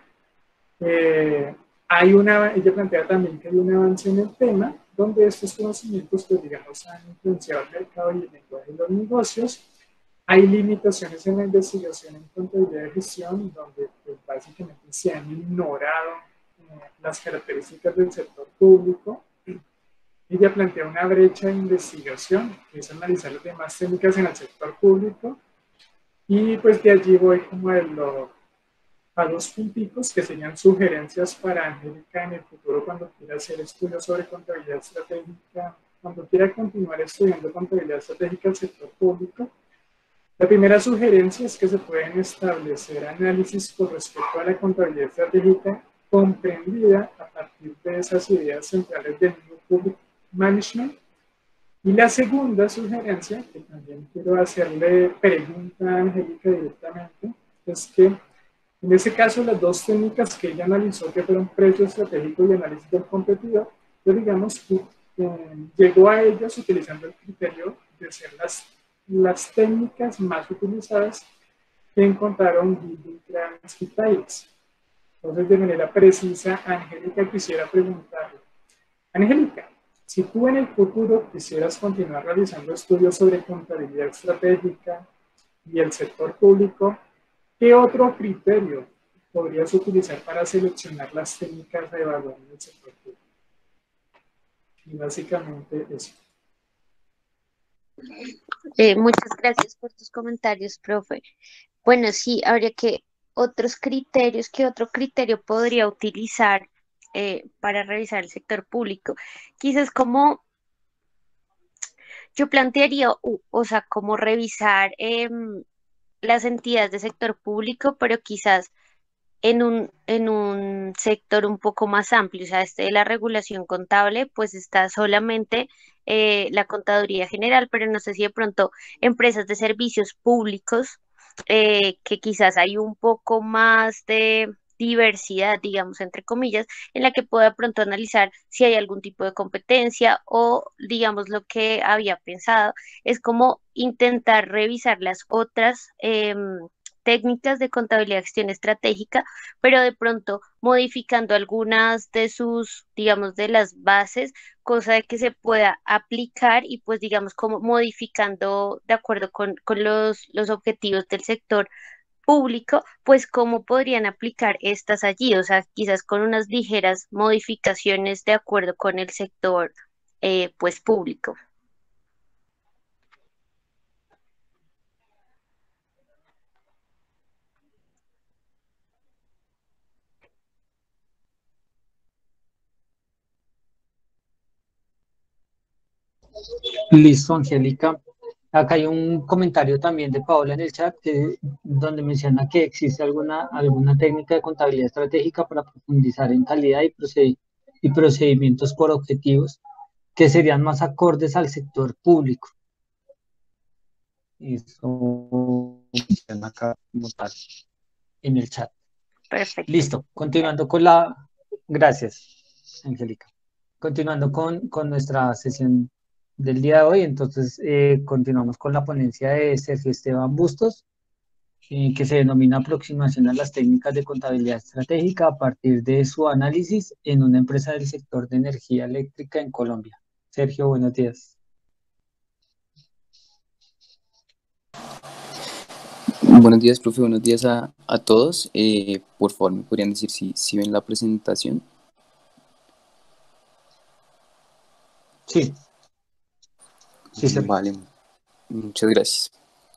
Eh, hay una, ella plantea también que hay un avance en el tema, donde estos conocimientos, pues digamos, han influenciado el mercado y el lenguaje de los negocios. Hay limitaciones en la investigación en contabilidad de gestión, donde pues, básicamente se han ignorado eh, las características del sector público. Ella plantea una brecha de investigación, que es analizar las demás técnicas en el sector público, y pues de allí voy como a, lo, a dos punticos que serían sugerencias para Angélica en el futuro cuando quiera hacer estudios sobre contabilidad estratégica, cuando quiera continuar estudiando contabilidad estratégica del sector público. La primera sugerencia es que se pueden establecer análisis con respecto a la contabilidad estratégica comprendida a partir de esas ideas centrales del New Public Management. Y la segunda sugerencia, que también quiero hacerle pregunta a Angélica directamente, es que en ese caso las dos técnicas que ella analizó, que fueron precio estratégico y análisis del competidor, pues digamos que eh, llegó a ellas utilizando el criterio de ser las, las técnicas más utilizadas que encontraron Building Transcriptiles. Entonces, de manera precisa, Angélica quisiera preguntarle, Angélica, si tú en el futuro quisieras continuar realizando estudios sobre contabilidad estratégica y el sector público, ¿qué otro criterio podrías utilizar para seleccionar las técnicas de evaluación en el sector público? Y básicamente eso. Eh, muchas gracias por tus comentarios, profe. Bueno, sí, habría que otros criterios, ¿qué otro criterio podría utilizar eh, para revisar el sector público? Quizás como yo plantearía, u- o sea, como revisar em, las entidades de sector público, pero quizás en un, en un sector un poco más amplio, o sea, este de la regulación contable, pues está solamente eh, la Contaduría General, pero no sé si de pronto empresas de servicios públicos, eh, que quizás hay un poco más de diversidad, digamos, entre comillas, en la que pueda pronto analizar si hay algún tipo de competencia o, digamos, lo que había pensado es como intentar revisar las otras em, técnicas de contabilidad y gestión estratégica, pero de pronto modificando algunas de sus, digamos, de las bases, cosa de que se pueda aplicar y pues digamos como modificando de acuerdo con, con los, los objetivos del sector público, pues cómo podrían aplicar estas allí, o sea, quizás con unas ligeras modificaciones de acuerdo con el sector eh, pues público. Listo, Angélica. Acá hay un comentario también de Paola en el chat que- donde menciona que existe alguna, alguna técnica de contabilidad estratégica para profundizar en calidad y, proced- y procedimientos por objetivos que serían más acordes al sector público. Eso menciona acá como tal en el chat. Perfecto. Listo, continuando con la... Gracias, Angélica. Continuando con, con nuestra sesión del día de hoy, entonces eh, continuamos con la ponencia de Sergio Esteban Bustos, eh, que se denomina Aproximación a las técnicas de contabilidad estratégica a partir de su análisis en una empresa del sector de energía eléctrica en Colombia. Sergio, buenos días. Buenos días, profe. Buenos días a, a todos. Eh, por favor, ¿me podrían decir si, si ven la presentación? Sí, sí, Sergio. Vale, muchas gracias.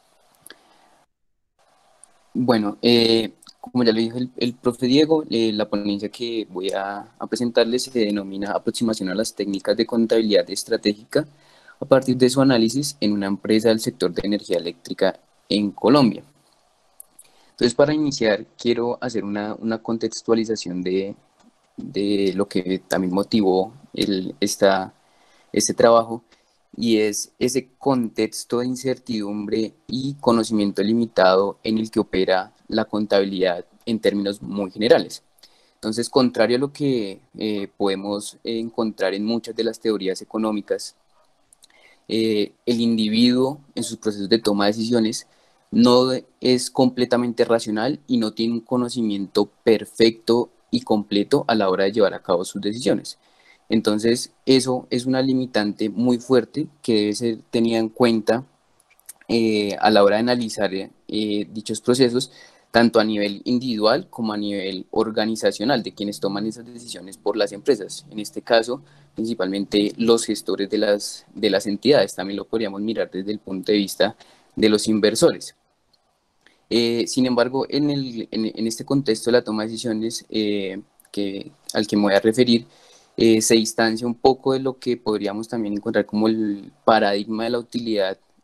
Bueno, eh, como ya lo dijo el, el profe Diego, eh, la ponencia que voy a, a presentarles se denomina Aproximación a las técnicas de contabilidad estratégica a partir de su análisis en una empresa del sector de energía eléctrica en Colombia. Entonces, para iniciar, quiero hacer una, una contextualización de, de lo que también motivó el, esta, este trabajo, y es ese contexto de incertidumbre y conocimiento limitado en el que opera la contabilidad en términos muy generales. Entonces, contrario a lo que eh, podemos encontrar en muchas de las teorías económicas, eh, el individuo en sus procesos de toma de decisiones no es completamente racional y no tiene un conocimiento perfecto y completo a la hora de llevar a cabo sus decisiones. Entonces, eso es una limitante muy fuerte que debe ser tenida en cuenta eh, a la hora de analizar eh, dichos procesos, tanto a nivel individual como a nivel organizacional de quienes toman esas decisiones por las empresas. En este caso, principalmente los gestores de las, de las entidades. También lo podríamos mirar desde el punto de vista de los inversores. Eh, sin embargo, en, el, en, en, este contexto de la toma de decisiones eh, que, al que me voy a referir, eh, se distancia un poco de lo que podríamos también encontrar como el paradigma de la utilidad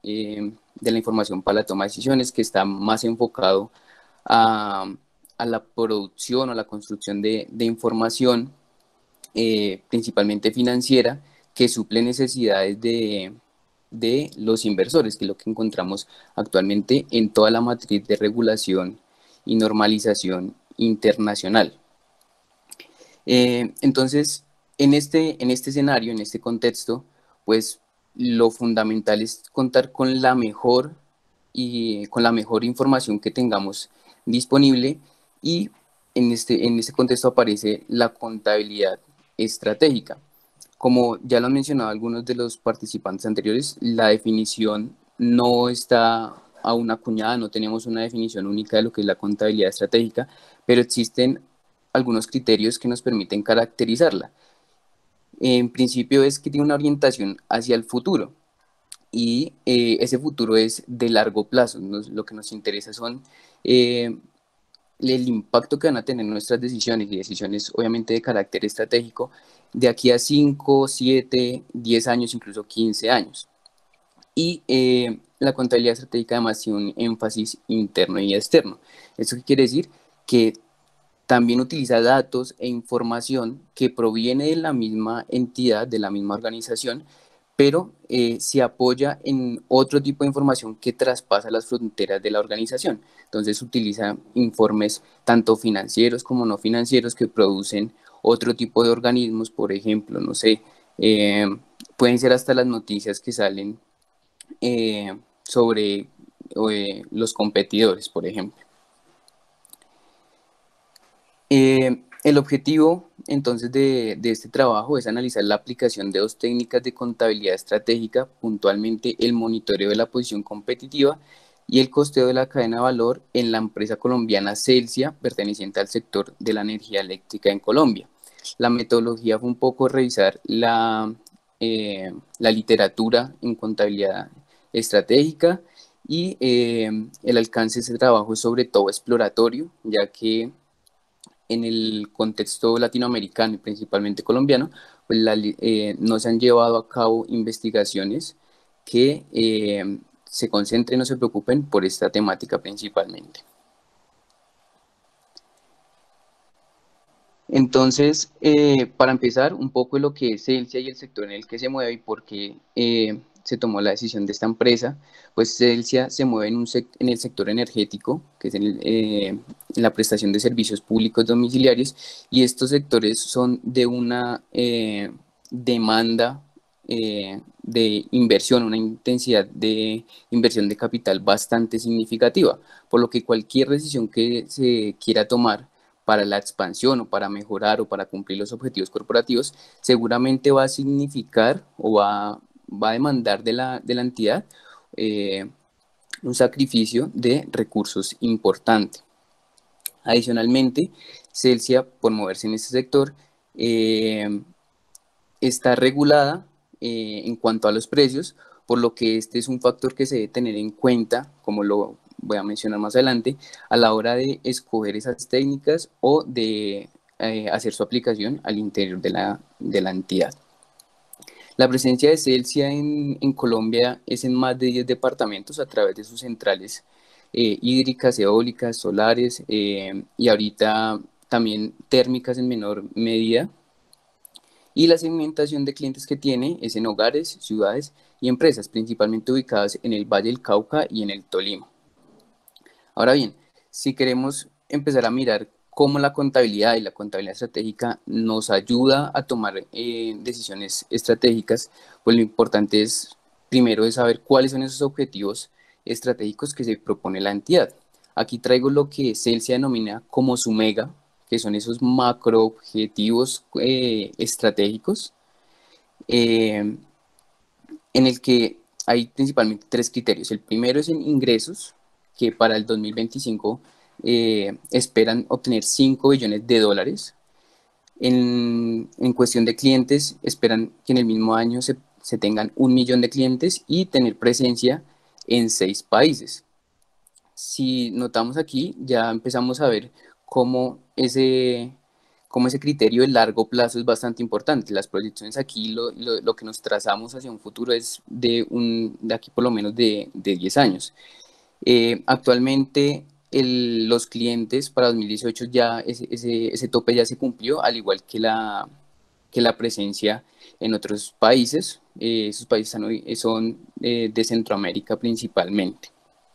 eh, de la información para la toma de decisiones, que está más enfocado a, a la producción o la construcción de, de información, eh, principalmente financiera, que suple necesidades de, de los inversores, que es lo que encontramos actualmente en toda la matriz de regulación y normalización internacional. Eh, entonces, en este, en este escenario, en este contexto, pues lo fundamental es contar con la mejor y con la mejor información que tengamos disponible, y en este, en este contexto aparece la contabilidad estratégica. Como ya lo han mencionado algunos de los participantes anteriores, la definición no está aún acuñada, no tenemos una definición única de lo que es la contabilidad estratégica, pero existen algunos criterios que nos permiten caracterizarla. En principio es que tiene una orientación hacia el futuro, y eh, ese futuro es de largo plazo. Nos, lo que nos interesa son eh, el impacto que van a tener nuestras decisiones, y decisiones obviamente de carácter estratégico, de aquí a cinco, siete, diez años, incluso quince años. Y eh, la contabilidad estratégica además tiene un énfasis interno y externo. ¿Esto qué quiere decir? Que también utiliza datos e información que proviene de la misma entidad, de la misma organización, pero eh, se apoya en otro tipo de información que traspasa las fronteras de la organización. Entonces utiliza informes tanto financieros como no financieros que producen otro tipo de organismos. Por ejemplo, no sé, eh, pueden ser hasta las noticias que salen eh, sobre eh, los competidores, por ejemplo. Eh, el objetivo entonces de, de este trabajo es analizar la aplicación de dos técnicas de contabilidad estratégica, puntualmente el monitoreo de la posición competitiva y el costeo de la cadena de valor en la empresa colombiana Celsia, perteneciente al sector de la energía eléctrica en Colombia. La metodología fue un poco revisar la, eh, la literatura en contabilidad estratégica, y eh, el alcance de ese trabajo es sobre todo exploratorio, ya que en el contexto latinoamericano y principalmente colombiano, pues la, eh, no se han llevado a cabo investigaciones que eh, se concentren o se preocupen por esta temática principalmente. Entonces, eh, para empezar, un poco de lo que es Celsia y el sector en el que se mueve y por qué eh, se tomó la decisión de esta empresa. Pues Celsia se mueve en, un en el sector energético, que es en, el, eh, en la prestación de servicios públicos domiciliarios, y estos sectores son de una eh, demanda eh, de inversión, una intensidad de inversión de capital bastante significativa, por lo que cualquier decisión que se quiera tomar para la expansión o para mejorar o para cumplir los objetivos corporativos, seguramente va a significar o va, va a demandar de la, de la entidad eh, un sacrificio de recursos importante. Adicionalmente, Celsia, por moverse en este sector, eh, está regulada eh, en cuanto a los precios, por lo que este es un factor que se debe tener en cuenta, como lo voy a mencionar más adelante, a la hora de escoger esas técnicas o de eh, hacer su aplicación al interior de la, de la entidad. La presencia de Celsia en, en Colombia es en más de diez departamentos a través de sus centrales eh, hídricas, eólicas, solares eh, y ahorita también térmicas en menor medida. Y la segmentación de clientes que tiene es en hogares, ciudades y empresas, principalmente ubicadas en el Valle del Cauca y en el Tolima. Ahora bien, si queremos empezar a mirar cómo la contabilidad y la contabilidad estratégica nos ayuda a tomar eh, decisiones estratégicas, pues lo importante es, primero, es saber cuáles son esos objetivos estratégicos que se propone la entidad. Aquí traigo lo que Celsia denomina como su mega, que son esos macro objetivos eh, estratégicos, eh, en el que hay principalmente tres criterios. El primero es en ingresos, que para el dos mil veinticinco eh, esperan obtener cinco billones de dólares. En, en cuestión de clientes, esperan que en el mismo año se, se tengan un millón de clientes y tener presencia en seis países. Si notamos aquí, ya empezamos a ver cómo ese, como ese criterio de largo plazo es bastante importante. Las proyecciones aquí, lo, lo, lo que nos trazamos hacia un futuro es de, un, de aquí por lo menos de, de diez años. Eh, actualmente el, los clientes para dos mil dieciocho ya ese, ese, ese tope ya se cumplió, al igual que la, que la presencia en otros países. Eh, esos países son, son eh, de Centroamérica principalmente.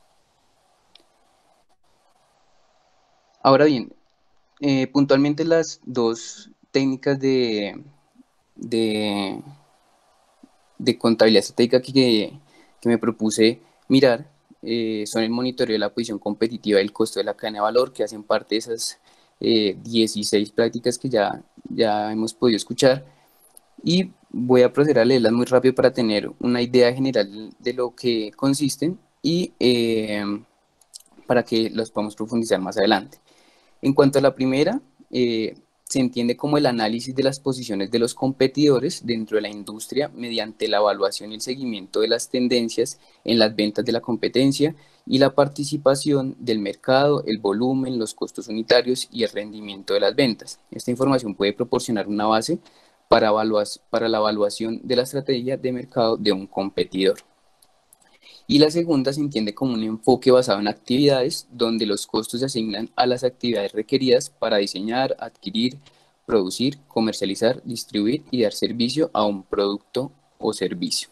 Ahora bien, eh, puntualmente las dos técnicas de, de, de contabilidad estratégica que, que me propuse mirar eh, son el monitoreo de la posición competitiva y el costo de la cadena de valor, que hacen parte de esas eh, dieciséis prácticas que ya, ya hemos podido escuchar. Y voy a proceder a leerlas muy rápido para tener una idea general de lo que consisten y eh, para que los podamos profundizar más adelante. En cuanto a la primera, eh, se entiende como el análisis de las posiciones de los competidores dentro de la industria mediante la evaluación y el seguimiento de las tendencias en las ventas de la competencia y la participación del mercado, el volumen, los costos unitarios y el rendimiento de las ventas. Esta información puede proporcionar una base para, para la evaluación de la estrategia de mercado de un competidor. Y la segunda se entiende como un enfoque basado en actividades donde los costos se asignan a las actividades requeridas para diseñar, adquirir, producir, comercializar, distribuir y dar servicio a un producto o servicio.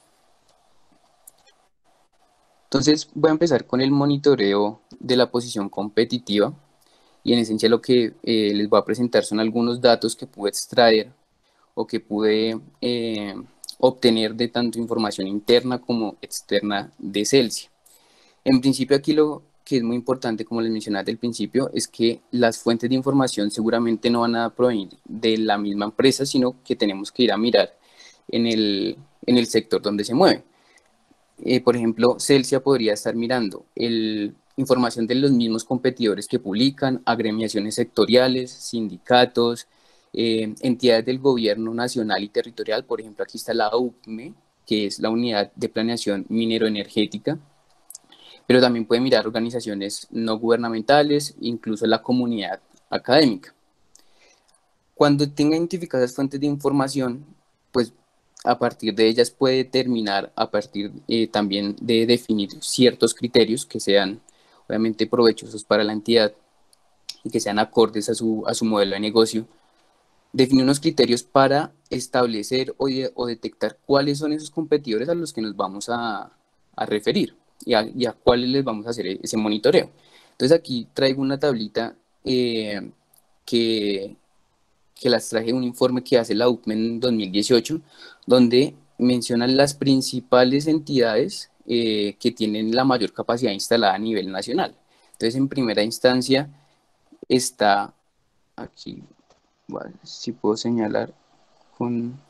Entonces voy a empezar con el monitoreo de la posición competitiva y en esencia lo que eh, les voy a presentar son algunos datos que pude extraer o que pude eh, obtener de tanto información interna como externa de Celsia. En principio aquí lo que es muy importante, como les mencioné al principio, es que las fuentes de información seguramente no van a provenir de la misma empresa, sino que tenemos que ir a mirar en el, en el sector donde se mueve. Eh, por ejemplo, Celsia podría estar mirando el, información de los mismos competidores que publican, agremiaciones sectoriales, sindicatos, eh, entidades del gobierno nacional y territorial. Por ejemplo, aquí está la U P M E, que es la Unidad de Planeación Minero-Energética, pero también puede mirar organizaciones no gubernamentales, incluso la comunidad académica. Cuando tenga identificadas las fuentes de información, pues a partir de ellas puede determinar, a partir eh, también de definir ciertos criterios que sean obviamente provechosos para la entidad y que sean acordes a su, a su modelo de negocio, definir unos criterios para establecer o, de, o detectar cuáles son esos competidores a los que nos vamos a, a referir y a, y a cuáles les vamos a hacer ese monitoreo. Entonces aquí traigo una tablita eh, que, que las traje de un informe que hace la U P M E en dos mil dieciocho, donde mencionan las principales entidades eh, que tienen la mayor capacidad instalada a nivel nacional. Entonces, en primera instancia está aquí, bueno, si puedo señalar con...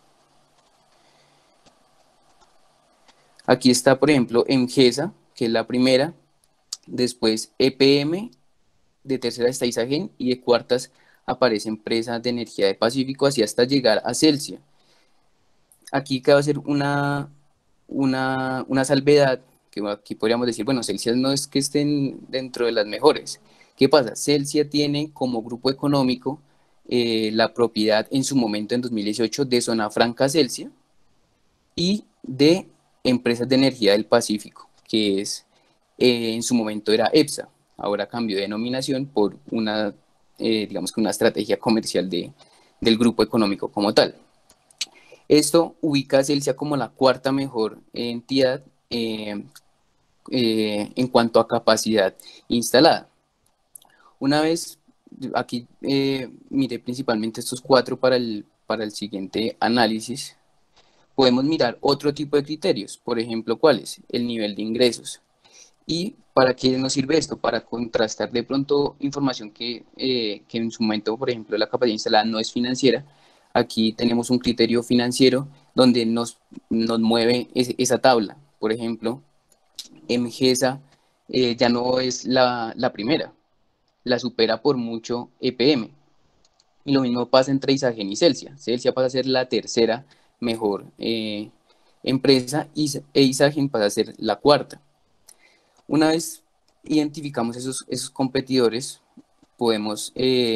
Aquí está, por ejemplo, Emgesa, que es la primera, después E P M, de tercera está Isagen y de cuartas aparece Empresa de Energía de Pacífico, así hasta llegar a Celsia. Aquí cabe hacer una, una, una salvedad, que aquí podríamos decir, bueno, Celsia no es que estén dentro de las mejores. ¿Qué pasa? Celsia tiene como grupo económico eh, la propiedad en su momento, en dos mil dieciocho, de Zona Franca Celsia y de Empresas de Energía del Pacífico, que es, eh, en su momento era EPSA, ahora cambió de denominación por una, eh, digamos que una estrategia comercial de, del grupo económico como tal. Esto ubica a Celsia como la cuarta mejor entidad eh, eh, en cuanto a capacidad instalada. Una vez, aquí eh, miré principalmente estos cuatro para el, para el siguiente análisis, podemos mirar otro tipo de criterios, por ejemplo, ¿cuáles? El nivel de ingresos. ¿Y para qué nos sirve esto? Para contrastar de pronto información que, eh, que en su momento, por ejemplo, la capacidad instalada no es financiera. Aquí tenemos un criterio financiero donde nos, nos mueve ese, esa tabla. Por ejemplo, Emgesa eh, ya no es la, la primera, la supera por mucho E P M. Y lo mismo pasa entre Isagen y Celsia. Celsia pasa a ser la tercera mejor eh, empresa y e Isagen pasa a ser la cuarta. Una vez identificamos esos, esos competidores, podemos eh,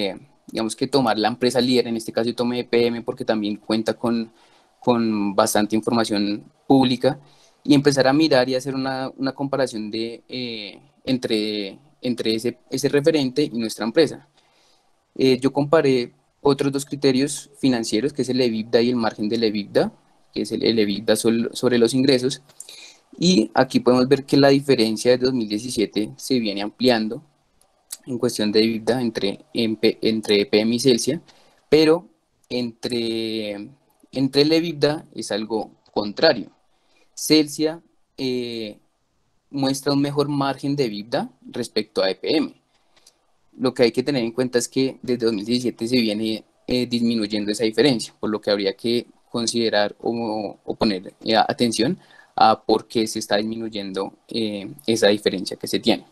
digamos que tomar la empresa líder, en este caso yo tomé E P M porque también cuenta con, con bastante información pública, y empezar a mirar y hacer una, una comparación de, eh, entre, entre ese, ese referente y nuestra empresa. Eh, yo comparé otros dos criterios financieros, que es el EBITDA y el margen del EBITDA, que es el, el EBITDA sol, sobre los ingresos, y aquí podemos ver que la diferencia de dos mil diecisiete se viene ampliando en cuestión de EBITDA entre, entre E P M y Celsia, pero entre, entre el EBITDA es algo contrario. Celsia eh, muestra un mejor margen de EBITDA respecto a E P M. Lo que hay que tener en cuenta es que desde dos mil diecisiete se viene eh, disminuyendo esa diferencia, por lo que habría que considerar o, o poner eh, atención a por qué se está disminuyendo eh, esa diferencia que se tiene.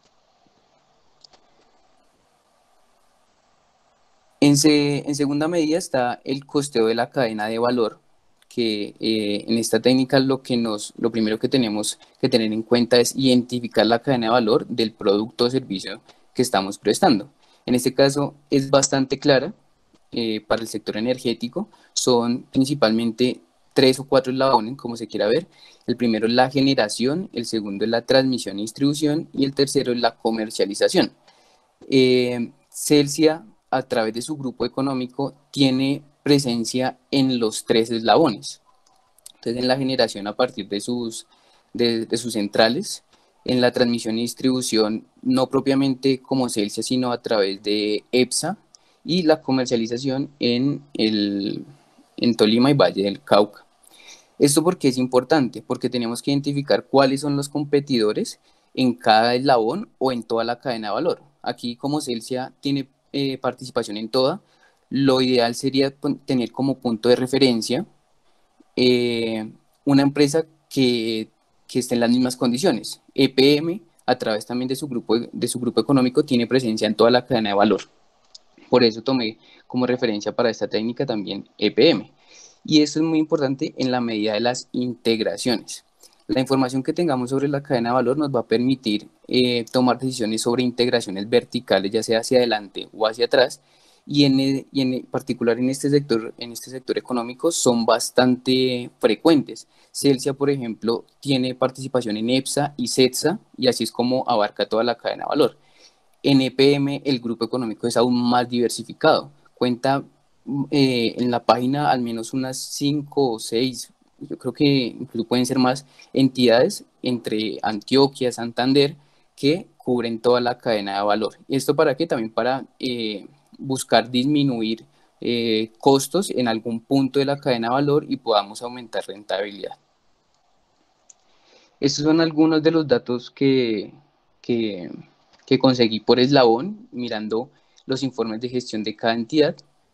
En, se, en segunda medida está el costeo de la cadena de valor, que eh, en esta técnica lo, que nos, lo primero que tenemos que tener en cuenta es identificar la cadena de valor del producto o servicio que estamos prestando. En este caso es bastante clara. Eh, para el sector energético son principalmente tres o cuatro eslabones, como se quiera ver. El primero es la generación, el segundo es la transmisión e distribución y el tercero es la comercialización. Eh, Celsia, a través de su grupo económico, tiene presencia en los tres eslabones. Entonces, en la generación a partir de sus, de, de sus centrales, en la transmisión y distribución, no propiamente como Celsia, sino a través de EPSA, y la comercialización en, el, en Tolima y Valle del Cauca. ¿Esto por qué es importante? Porque tenemos que identificar cuáles son los competidores en cada eslabón o en toda la cadena de valor. Aquí, como Celsia tiene eh, participación en toda, lo ideal sería tener como punto de referencia eh, una empresa que, que esté en las mismas condiciones. E P M, a través también de su, grupo, de su grupo económico, tiene presencia en toda la cadena de valor. Por eso tomé como referencia para esta técnica también E P M. Y esto es muy importante en la medida de las integraciones. La información que tengamos sobre la cadena de valor nos va a permitir eh, tomar decisiones sobre integraciones verticales, ya sea hacia adelante o hacia atrás, y en, el, y en particular en este, sector, en este sector económico son bastante frecuentes. Celsia, por ejemplo, tiene participación en EPSA y CETSA, y así es como abarca toda la cadena de valor. En E P M el grupo económico es aún más diversificado, cuenta eh, en la página al menos unas cinco o seis, yo creo que incluso pueden ser más entidades entre Antioquia, Santander, que cubren toda la cadena de valor. ¿Esto para qué? También para eh, buscar disminuir eh, costos en algún punto de la cadena de valor y podamos aumentar rentabilidad. Estos son algunos de los datos que, que, que conseguí por eslabón, mirando los informes de gestión de cada entidad.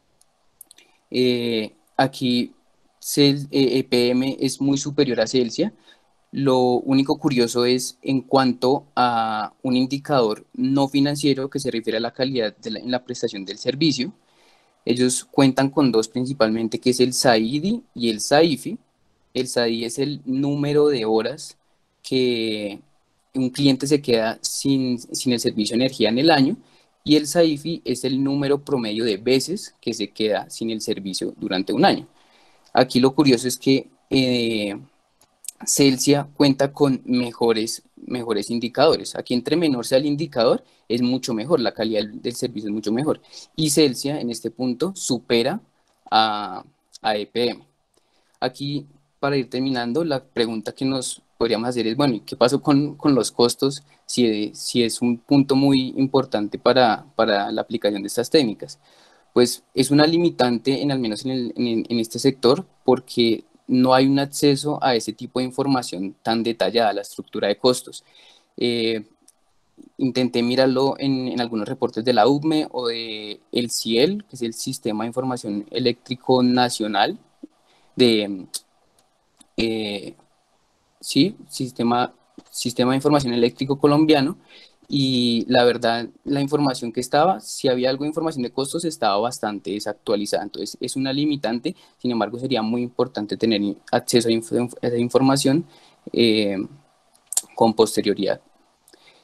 Eh, aquí Cel, eh, E P M es muy superior a Celsia. Lo único curioso es en cuanto a un indicador no financiero que se refiere a la calidad de la, en la prestación del servicio. Ellos cuentan con dos principalmente, que es el S A I D I y el S A I F I. El S A I D I es el número de horas que un cliente se queda sin, sin el servicio de energía en el año, y el S A I F I es el número promedio de veces que se queda sin el servicio durante un año. Aquí lo curioso es que eh, Celsia cuenta con mejores, mejores indicadores. Aquí entre menor sea el indicador, es mucho mejor, la calidad del servicio es mucho mejor. Y Celsia en este punto supera a, a E P M. Aquí, para ir terminando, la pregunta que nos podríamos hacer es, bueno, ¿qué pasó con, con los costos? Si, si es un punto muy importante para, para la aplicación de estas técnicas. Pues es una limitante, en al menos en, el, en, en este sector, porque no hay un acceso a ese tipo de información tan detallada, la estructura de costos. Eh, intenté mirarlo en, en algunos reportes de la U C M E o de el CIEL, que es el Sistema de Información Eléctrico Nacional, de, eh, sí, sistema, sistema de Información Eléctrico Colombiano, y la verdad, la información que estaba, si había algo de información de costos, estaba bastante desactualizada. Entonces, es una limitante. Sin embargo, sería muy importante tener acceso a, inf a esa información eh, con posterioridad.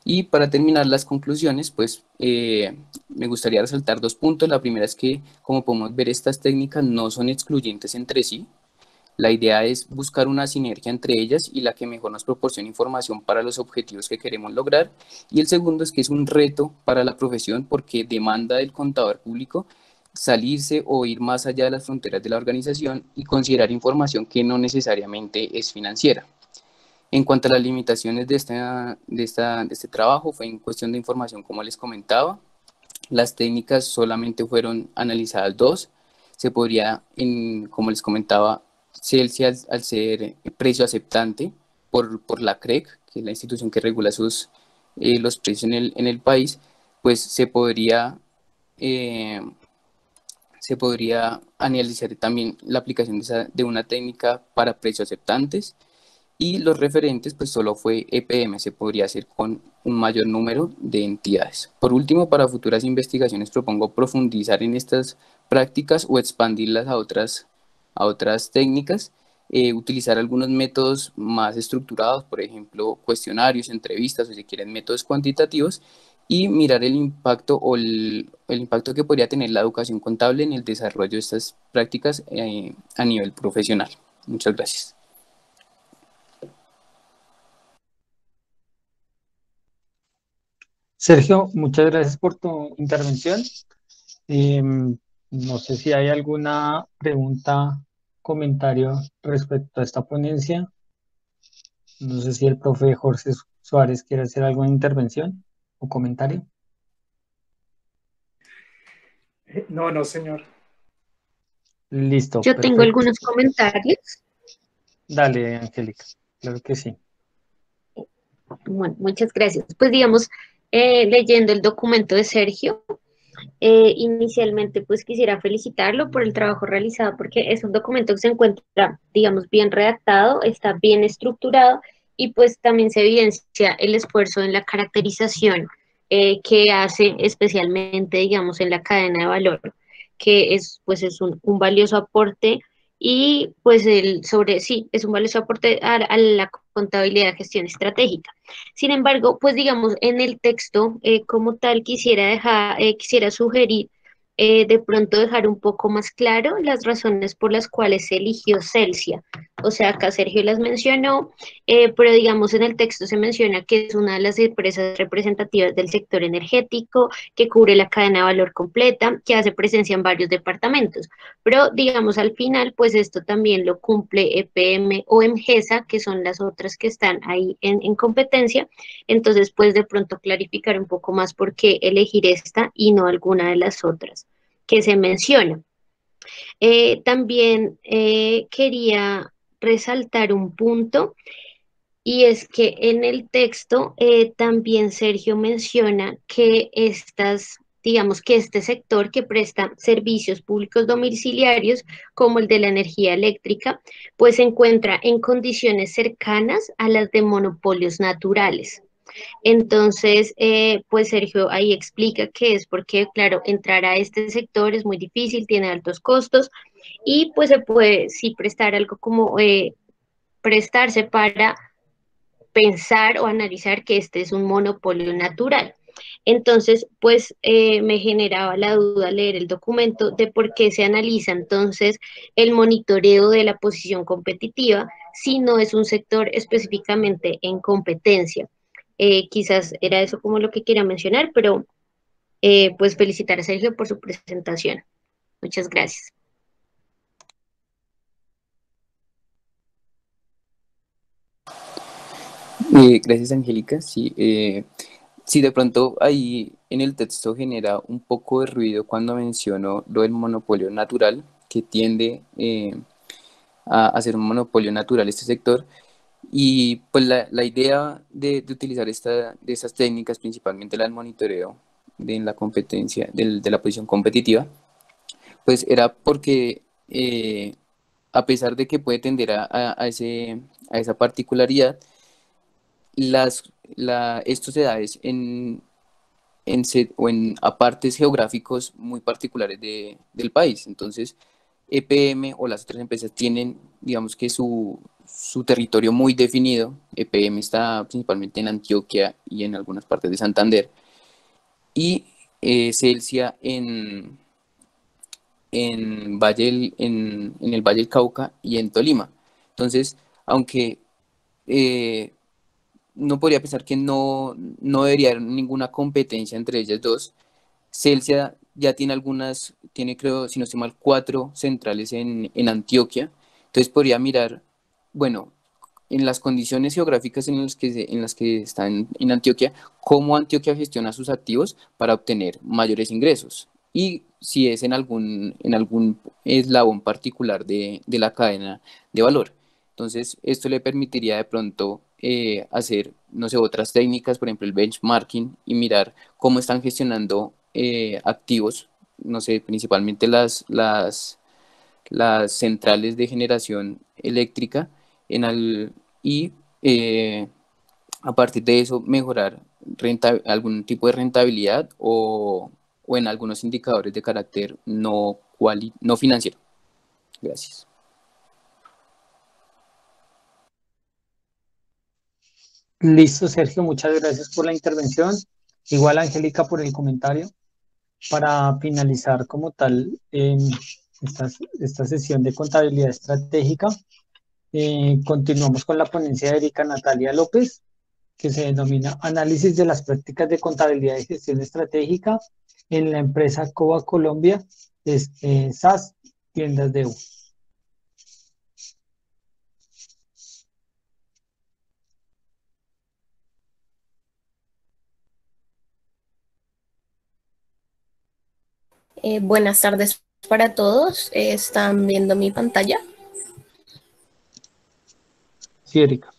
Y para terminar las conclusiones, pues eh, me gustaría resaltar dos puntos. La primera es que, como podemos ver, estas técnicas no son excluyentes entre sí. La idea es buscar una sinergia entre ellas y la que mejor nos proporcione información para los objetivos que queremos lograr. Y el segundo es que es un reto para la profesión porque demanda del contador público salirse o ir más allá de las fronteras de la organización y considerar información que no necesariamente es financiera. En cuanto a las limitaciones de, esta, de, esta, de este trabajo, fue en cuestión de información, como les comentaba. Las técnicas solamente fueron analizadas dos. Se podría, en, como les comentaba, Celsia, al, al ser precio aceptante por, por la C R E C, que es la institución que regula sus, eh, los precios en el, en el país, pues se podría, eh, se podría analizar también la aplicación de, esa, de una técnica para precios aceptantes. Y los referentes, pues solo fue E P M, se podría hacer con un mayor número de entidades. Por último, para futuras investigaciones propongo profundizar en estas prácticas o expandirlas a otras, a otras técnicas, eh, utilizar algunos métodos más estructurados, por ejemplo, cuestionarios, entrevistas o si quieren métodos cuantitativos, y mirar el impacto o el, el impacto que podría tener la educación contable en el desarrollo de estas prácticas eh, a nivel profesional. Muchas gracias. Sergio, muchas gracias por tu intervención. Em, no sé si hay alguna pregunta, comentario respecto a esta ponencia. No sé si el profe Jorge Suárez quiere hacer alguna intervención o comentario. No, no, señor. Listo, Yo tengo perfecto. algunos comentarios. Dale, Angélica, claro que sí. Bueno, muchas gracias. Pues digamos, eh, leyendo el documento de Sergio, eh, inicialmente pues quisiera felicitarlo por el trabajo realizado porque es un documento que se encuentra, digamos, bien redactado, está bien estructurado y pues también se evidencia el esfuerzo en la caracterización eh, que hace especialmente, digamos, en la cadena de valor, que es pues es un, un valioso aporte y pues el sobre, sí, es un valioso aporte a, a la contabilidad de gestión estratégica. Sin embargo, pues digamos, en el texto eh, como tal quisiera dejar, eh, quisiera sugerir eh, de pronto dejar un poco más claro las razones por las cuales se eligió Celsia. O sea, acá Sergio las mencionó, eh, pero digamos en el texto se menciona que es una de las empresas representativas del sector energético, que cubre la cadena de valor completa, que hace presencia en varios departamentos. Pero digamos al final, pues esto también lo cumple E P M o EMGESA, que son las otras que están ahí en, en competencia. Entonces, pues de pronto clarificar un poco más por qué elegir esta y no alguna de las otras que se mencionan. Eh, también eh, quería resaltar un punto y es que en el texto eh, también Sergio menciona que estas, digamos que este sector que presta servicios públicos domiciliarios, como el de la energía eléctrica, pues se encuentra en condiciones cercanas a las de monopolios naturales. Entonces, eh, pues Sergio ahí explica que es porque, claro, entrar a este sector es muy difícil, tiene altos costos y pues se puede sí prestar algo como eh, prestarse para pensar o analizar que este es un monopolio natural. Entonces, pues eh, me generaba la duda leer el documento de por qué se analiza entonces el monitoreo de la posición competitiva si no es un sector específicamente en competencia. Eh, quizás era eso como lo que quería mencionar, pero eh, pues felicitar a Sergio por su presentación. Muchas gracias. Eh, gracias, Angélica. Sí, eh, sí, de pronto ahí en el texto genera un poco de ruido cuando menciono lo del monopolio natural, que tiende eh, a, a ser un monopolio natural este sector. Y pues la, la idea de, de utilizar esta, de estas técnicas, principalmente la del monitoreo de la competencia, del- de la posición competitiva, pues era porque eh, a pesar de que puede tender a, a, a ese, a esa particularidad, las, la, esto se da es en, en, se- o en apartes geográficos muy particulares de, del país. Entonces, E P M o las otras empresas tienen, digamos que su, su territorio muy definido. E P M está principalmente en Antioquia y en algunas partes de Santander, y eh, Celsia en, en, Valle, en, en el Valle del Cauca y en Tolima. Entonces, aunque eh, no podría pensar que no, no debería haber ninguna competencia entre ellas dos, Celsia ya tiene algunas, tiene creo, si no estoy mal, cuatro centrales en, en Antioquia. Entonces podría mirar, bueno, en las condiciones geográficas en las que, se- en las que está en, en Antioquia, cómo Antioquia gestiona sus activos para obtener mayores ingresos. Y si es en algún, en algún eslabón particular de, de la cadena de valor. Entonces, esto le permitiría de pronto eh, hacer, no sé, otras técnicas, por ejemplo, el benchmarking, y mirar cómo están gestionando eh, activos, no sé, principalmente las, las, las centrales de generación eléctrica en al, y eh, a partir de eso mejorar renta, algún tipo de rentabilidad o, o en algunos indicadores de carácter no, quali, no financiero. Gracias. Listo, Sergio, muchas gracias por la intervención. Igual, Angélica, por el comentario. Para finalizar como tal eh, esta, esta sesión de contabilidad estratégica, eh, continuamos con la ponencia de Erika Natalia López, que se denomina Análisis de las prácticas de contabilidad y gestión estratégica en la empresa Coba Colombia, es, eh, S A S, tiendas de U. Eh, buenas tardes para todos. Eh, ¿Están viendo mi pantalla? Sí, Erika.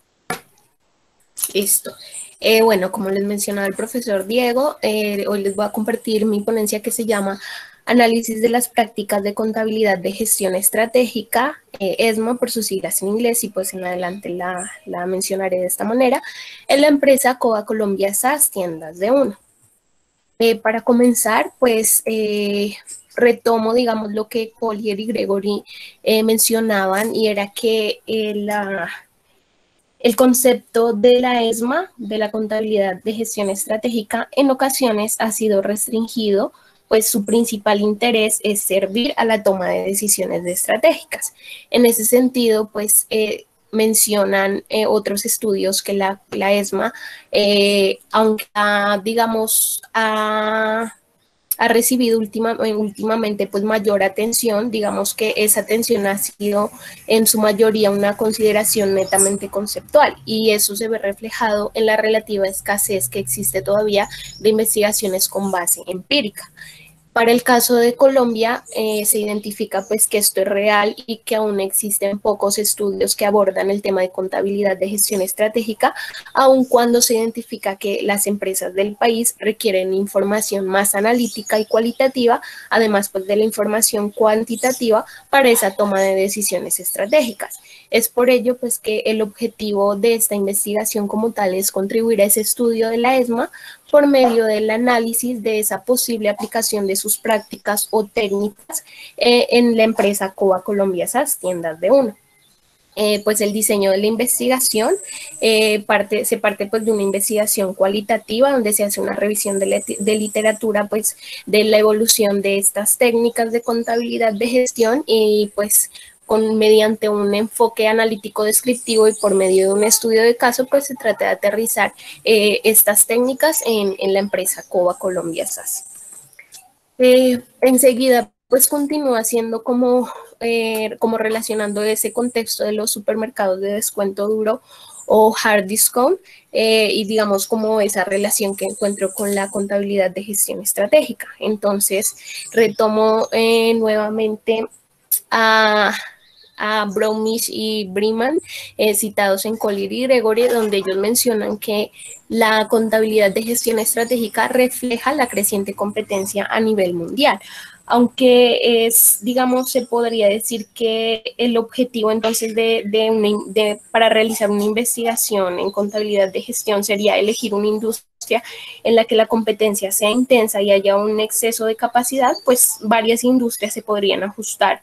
Listo. Eh, bueno, como les mencionaba el profesor Diego, eh, hoy les voy a compartir mi ponencia que se llama Análisis de las prácticas de contabilidad de gestión estratégica, eh, E S M A por sus siglas en inglés, y pues en adelante la, la mencionaré de esta manera, en la empresa Coba Colombia S A S Tiendas de Uno. Eh, para comenzar, pues eh, retomo, digamos, lo que Collier y Gregory eh, mencionaban, y era que eh, la, el concepto de la E S M A, de la contabilidad de gestión estratégica, en ocasiones ha sido restringido, pues su principal interés es servir a la toma de decisiones de estratégicas. En ese sentido, pues eh, mencionan eh, otros estudios que la, la E S M A, eh, aunque ha, digamos, ha, ha recibido última, últimamente pues mayor atención, digamos que esa atención ha sido en su mayoría una consideración netamente conceptual, y eso se ve reflejado en la relativa escasez que existe todavía de investigaciones con base empírica. Para el caso de Colombia, eh, se identifica pues que esto es real y que aún existen pocos estudios que abordan el tema de contabilidad de gestión estratégica, aun cuando se identifica que las empresas del país requieren información más analítica y cualitativa, además pues de la información cuantitativa para esa toma de decisiones estratégicas. Es por ello pues que el objetivo de esta investigación como tal es contribuir a ese estudio de la E S M A por medio del análisis de esa posible aplicación de sus prácticas o técnicas eh, en la empresa Coba Colombia S A S Tiendas de Uno. Eh, pues el diseño de la investigación eh, parte, se parte pues de una investigación cualitativa donde se hace una revisión de, de literatura pues de la evolución de estas técnicas de contabilidad de gestión, y pues con, mediante un enfoque analítico descriptivo y por medio de un estudio de caso, pues se trata de aterrizar eh, estas técnicas en, en la empresa Coba Colombia S A S. Eh, enseguida, pues continúa siendo como, eh, como relacionando ese contexto de los supermercados de descuento duro o hard discount, eh, y digamos como esa relación que encuentro con la contabilidad de gestión estratégica. Entonces, retomo eh, nuevamente a... a Brownish y Briman, eh, citados en Collier y Gregory, donde ellos mencionan que la contabilidad de gestión estratégica refleja la creciente competencia a nivel mundial. Aunque es, digamos, se podría decir que el objetivo entonces de, de una, de, para realizar una investigación en contabilidad de gestión sería elegir una industria en la que la competencia sea intensa y haya un exceso de capacidad, pues varias industrias se podrían ajustar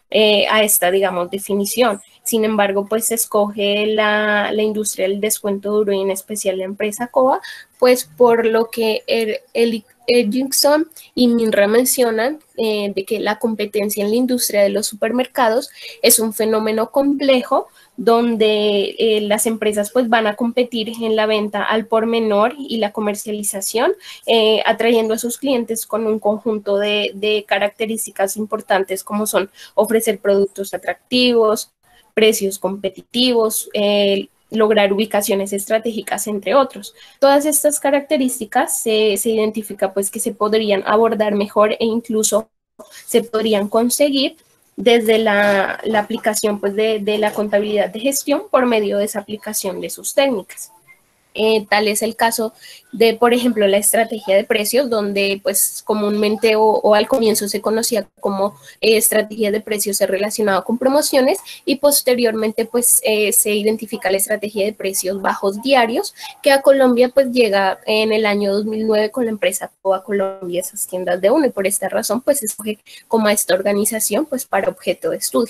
eh, a esta, digamos, definición. Sin embargo, pues se escoge la, la industria del descuento duro y en especial la empresa COA, pues por lo que el, el Ericsson y Minra mencionan eh, de que la competencia en la industria de los supermercados es un fenómeno complejo donde eh, las empresas pues van a competir en la venta al por menor y la comercialización, eh, atrayendo a sus clientes con un conjunto de, de características importantes como son ofrecer productos atractivos, precios competitivos, eh, lograr ubicaciones estratégicas, entre otros. Todas estas características se, se identifica pues que se podrían abordar mejor e incluso se podrían conseguir desde la, la aplicación pues, de, de la contabilidad de gestión por medio de esa aplicación de sus técnicas. Eh, tal es el caso de, por ejemplo, la estrategia de precios, donde pues comúnmente o, o al comienzo se conocía como eh, estrategia de precios relacionada con promociones y posteriormente pues eh, se identifica la estrategia de precios bajos diarios, que a Colombia pues llega en el año dos mil nueve con la empresa COA Colombia, esas tiendas de uno, y por esta razón pues se escoge como a esta organización pues para objeto de estudio.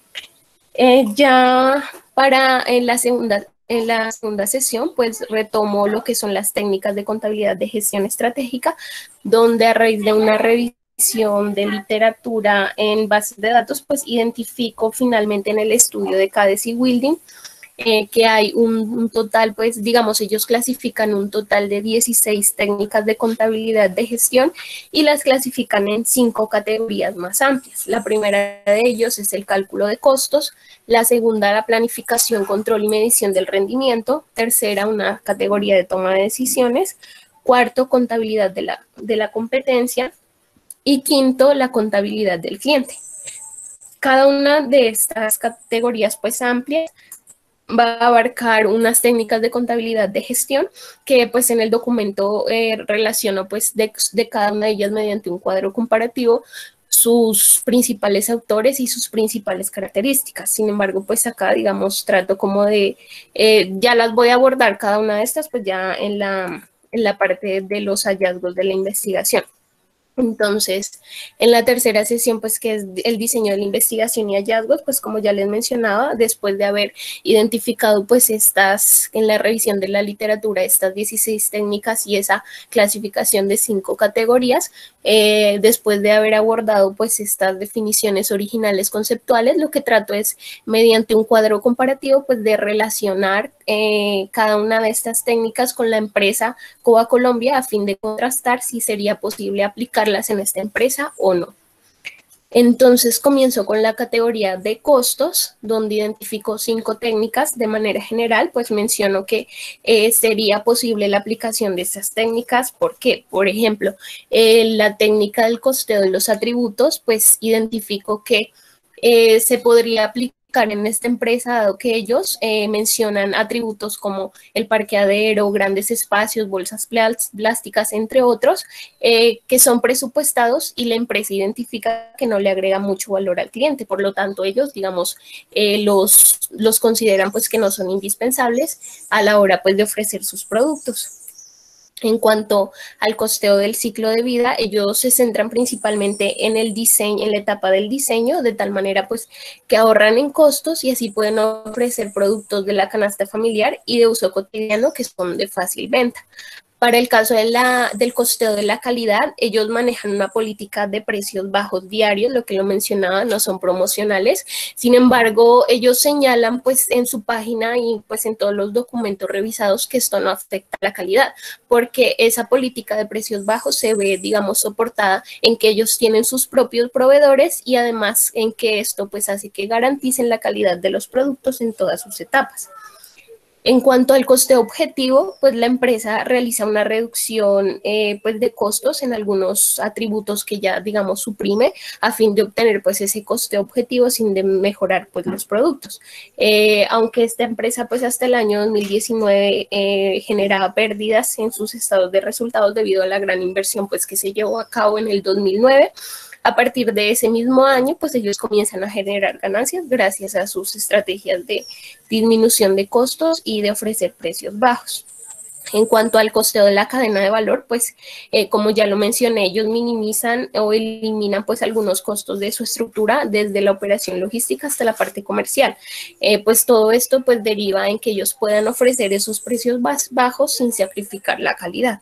Eh, ya para en la segunda En la segunda sesión, pues retomo lo que son las técnicas de contabilidad de gestión estratégica, donde a raíz de una revisión de literatura en bases de datos, pues identifico finalmente en el estudio de Cades y Wilding eh, que hay un, un total, pues digamos, ellos clasifican un total de dieciséis técnicas de contabilidad de gestión y las clasifican en cinco categorías más amplias. La primera de ellos es el cálculo de costos, la segunda, la planificación, control y medición del rendimiento, tercera, una categoría de toma de decisiones, cuarto, contabilidad de la, de la competencia y quinto, la contabilidad del cliente. Cada una de estas categorías, pues amplias, va a abarcar unas técnicas de contabilidad de gestión que pues en el documento eh, relaciono pues de, de cada una de ellas mediante un cuadro comparativo sus principales autores y sus principales características. Sin embargo, pues acá, digamos, trato como de, eh, ya las voy a abordar cada una de estas pues ya en la, en la parte de los hallazgos de la investigación. Entonces, en la tercera sesión, pues que es el diseño de la investigación y hallazgos, pues como ya les mencionaba, después de haber identificado pues estas, en la revisión de la literatura, estas dieciséis técnicas y esa clasificación de cinco categorías, eh, después de haber abordado pues estas definiciones originales conceptuales, lo que trato es, mediante un cuadro comparativo, pues de relacionar eh, cada una de estas técnicas con la empresa COA Colombia a fin de contrastar si sería posible aplicarlas en esta empresa o no. Entonces comienzo con la categoría de costos, donde identifico cinco técnicas de manera general, pues menciono que eh, sería posible la aplicación de estas técnicas. ¿Por qué? Por ejemplo, eh, la técnica del costeo de los atributos, pues identifico que eh, se podría aplicar en esta empresa, dado que ellos eh, mencionan atributos como el parqueadero, grandes espacios, bolsas plásticas, entre otros, eh, que son presupuestados y la empresa identifica que no le agrega mucho valor al cliente. Por lo tanto, ellos, digamos, eh, los, los consideran pues que no son indispensables a la hora pues de ofrecer sus productos. En cuanto al costeo del ciclo de vida, ellos se centran principalmente en el diseño, en la etapa del diseño, de tal manera pues que ahorran en costos y así pueden ofrecer productos de la canasta familiar y de uso cotidiano que son de fácil venta. Para el caso de la, del costeo de la calidad, ellos manejan una política de precios bajos diarios, lo que lo mencionaba, no son promocionales. Sin embargo, ellos señalan pues en su página y pues en todos los documentos revisados que esto no afecta la calidad, porque esa política de precios bajos se ve, digamos, soportada en que ellos tienen sus propios proveedores y además en que esto pues hace que garanticen la calidad de los productos en todas sus etapas. En cuanto al costeo objetivo, pues la empresa realiza una reducción eh, pues de costos en algunos atributos que ya, digamos, suprime a fin de obtener pues ese costeo objetivo sin de mejorar pues los productos. Eh, aunque esta empresa pues hasta el año dos mil diecinueve eh, generaba pérdidas en sus estados de resultados debido a la gran inversión pues que se llevó a cabo en el dos mil nueve, a partir de ese mismo año, pues ellos comienzan a generar ganancias gracias a sus estrategias de disminución de costos y de ofrecer precios bajos. En cuanto al costeo de la cadena de valor, pues eh, como ya lo mencioné, ellos minimizan o eliminan pues algunos costos de su estructura desde la operación logística hasta la parte comercial. Eh, pues todo esto pues deriva en que ellos puedan ofrecer esos precios bajos sin sacrificar la calidad.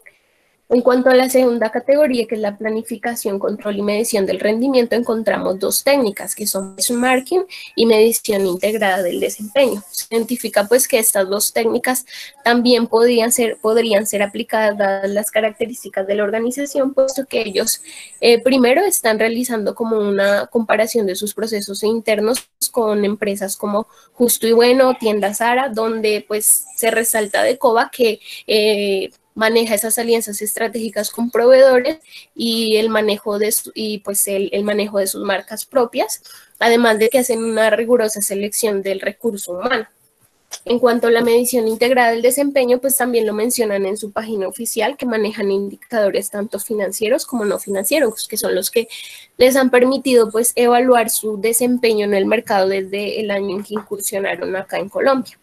En cuanto a la segunda categoría, que es la planificación, control y medición del rendimiento, encontramos dos técnicas que son benchmarking y medición integrada del desempeño. Se identifica pues que estas dos técnicas también podrían ser, podrían ser aplicadas dadas las características de la organización, puesto que ellos eh, primero están realizando como una comparación de sus procesos internos con empresas como Justo y Bueno, Tienda Zara, donde pues se resalta de Cova que eh, maneja esas alianzas estratégicas con proveedores y el manejo de, su, y pues el, el manejo de sus marcas propias, además de que hacen una rigurosa selección del recurso humano. En cuanto a la medición integrada del desempeño, pues también lo mencionan en su página oficial, que manejan indicadores tanto financieros como no financieros, que son los que les han permitido pues evaluar su desempeño en el mercado desde el año en que incursionaron acá en Colombia.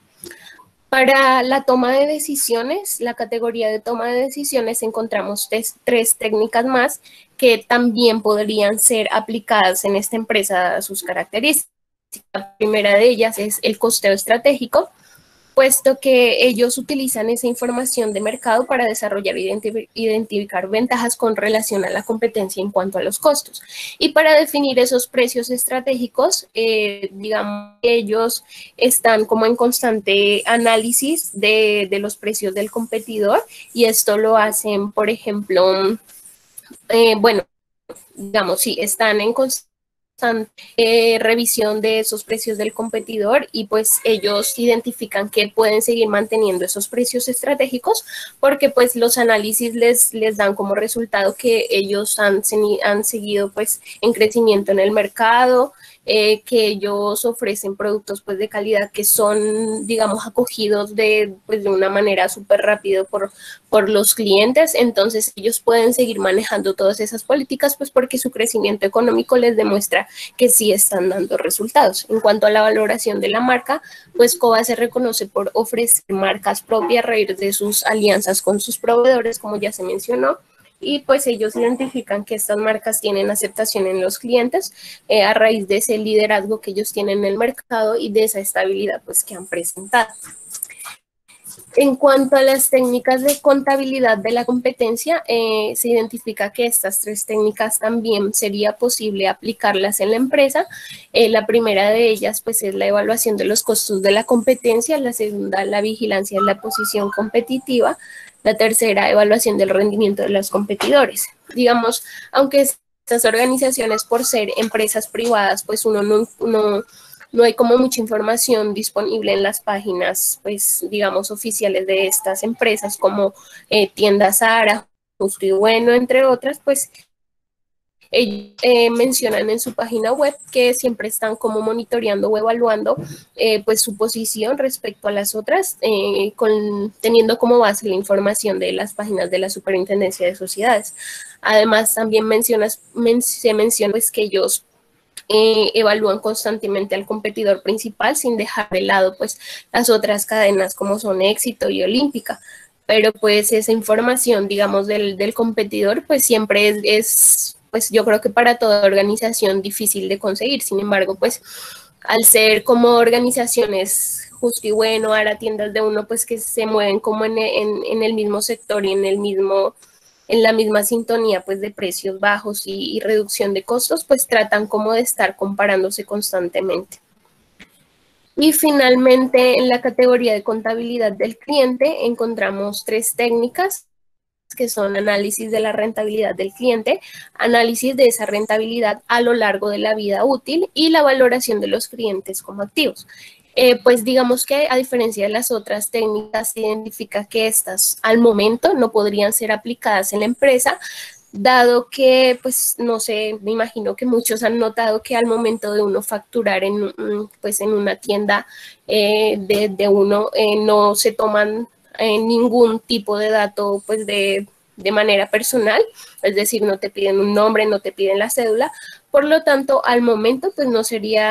Para la toma de decisiones, la categoría de toma de decisiones, encontramos tres, tres técnicas más que también podrían ser aplicadas en esta empresa a sus características. La primera de ellas es el costeo estratégico, puesto que ellos utilizan esa información de mercado para desarrollar e identif- identificar ventajas con relación a la competencia en cuanto a los costos. Y para definir esos precios estratégicos, eh, digamos, ellos están como en constante análisis de, de los precios del competidor, y esto lo hacen, por ejemplo, eh, bueno, digamos, sí, están en constante Eh, revisión de esos precios del competidor, y pues ellos identifican que pueden seguir manteniendo esos precios estratégicos porque pues los análisis les, les dan como resultado que ellos han, han seguido pues en crecimiento en el mercado, eh, que ellos ofrecen productos pues de calidad que son, digamos, acogidos de, pues, de una manera súper rápido por, por los clientes. Entonces ellos pueden seguir manejando todas esas políticas pues porque su crecimiento económico les demuestra que sí están dando resultados. En cuanto a la valoración de la marca, pues Cova se reconoce por ofrecer marcas propias a raíz de sus alianzas con sus proveedores, como ya se mencionó, y pues ellos identifican que estas marcas tienen aceptación en los clientes eh, a raíz de ese liderazgo que ellos tienen en el mercado y de esa estabilidad pues que han presentado. En cuanto a las técnicas de contabilidad de la competencia, eh, se identifica que estas tres técnicas también sería posible aplicarlas en la empresa. Eh, la primera de ellas pues es la evaluación de los costos de la competencia, la segunda la vigilancia de la posición competitiva, la tercera evaluación del rendimiento de los competidores. Digamos, aunque estas organizaciones por ser empresas privadas pues uno no... no No hay como mucha información disponible en las páginas, pues, digamos, oficiales de estas empresas, como eh, Tienda Zara, Justo y Bueno, entre otras, pues, ellos eh, mencionan en su página web que siempre están como monitoreando o evaluando eh, pues su posición respecto a las otras, eh, con, teniendo como base la información de las páginas de la Superintendencia de Sociedades. Además, también mencionas, men, se menciona pues, que ellos Eh, evalúan constantemente al competidor principal sin dejar de lado pues las otras cadenas como son Éxito y Olímpica, pero pues esa información digamos del, del competidor pues siempre es, es pues yo creo que para toda organización difícil de conseguir. Sin embargo pues al ser como organizaciones Justo y Bueno, ahora Tiendas de Uno pues que se mueven como en, en, en el mismo sector y en el mismo en la misma sintonía pues de precios bajos y, y reducción de costos, pues tratan como de estar comparándose constantemente. Y finalmente en la categoría de contabilidad del cliente encontramos tres técnicas que son análisis de la rentabilidad del cliente, análisis de esa rentabilidad a lo largo de la vida útil y la valoración de los clientes como activos. Eh, pues digamos que a diferencia de las otras técnicas, se identifica que estas al momento no podrían ser aplicadas en la empresa, dado que, pues, no sé, me imagino que muchos han notado que al momento de uno facturar en, pues, en una tienda eh, de, de uno, eh, no se toman eh, ningún tipo de dato, pues, de, de manera personal, es decir, no te piden un nombre, no te piden la cédula, por lo tanto, al momento, pues, no sería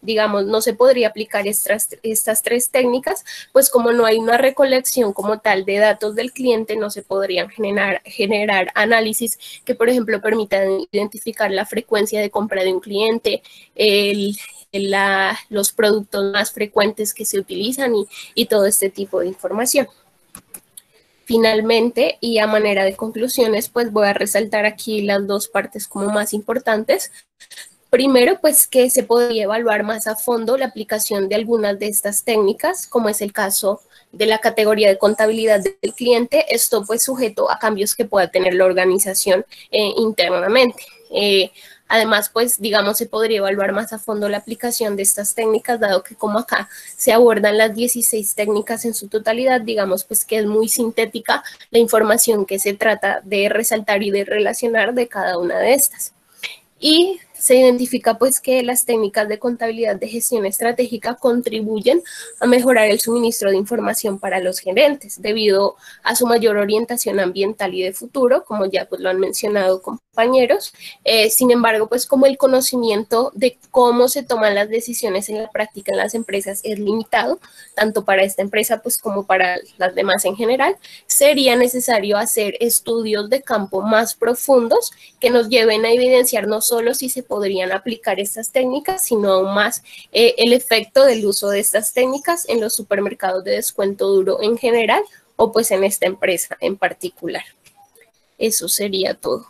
digamos, no se podría aplicar estas, estas tres técnicas, pues como no hay una recolección como tal de datos del cliente, no se podrían generar, generar análisis que, por ejemplo, permitan identificar la frecuencia de compra de un cliente, el, la, los productos más frecuentes que se utilizan y, y todo este tipo de información. Finalmente, y a manera de conclusiones, pues voy a resaltar aquí las dos partes como más importantes. Primero, pues que se podría evaluar más a fondo la aplicación de algunas de estas técnicas, como es el caso de la categoría de contabilidad del cliente, esto pues sujeto a cambios que pueda tener la organización eh, internamente. Eh, Además, pues, digamos, se podría evaluar más a fondo la aplicación de estas técnicas, dado que como acá se abordan las dieciséis técnicas en su totalidad, digamos, pues, que es muy sintética la información que se trata de resaltar y de relacionar de cada una de estas. Y se identifica pues que las técnicas de contabilidad de gestión estratégica contribuyen a mejorar el suministro de información para los gerentes debido a su mayor orientación ambiental y de futuro, como ya pues lo han mencionado compañeros. Eh, sin embargo, pues como el conocimiento de cómo se toman las decisiones en la práctica en las empresas es limitado, tanto para esta empresa pues como para las demás en general, sería necesario hacer estudios de campo más profundos que nos lleven a evidenciar no solo si se podrían aplicar estas técnicas, sino aún más eh, el efecto del uso de estas técnicas en los supermercados de descuento duro en general o pues en esta empresa en particular. Eso sería todo.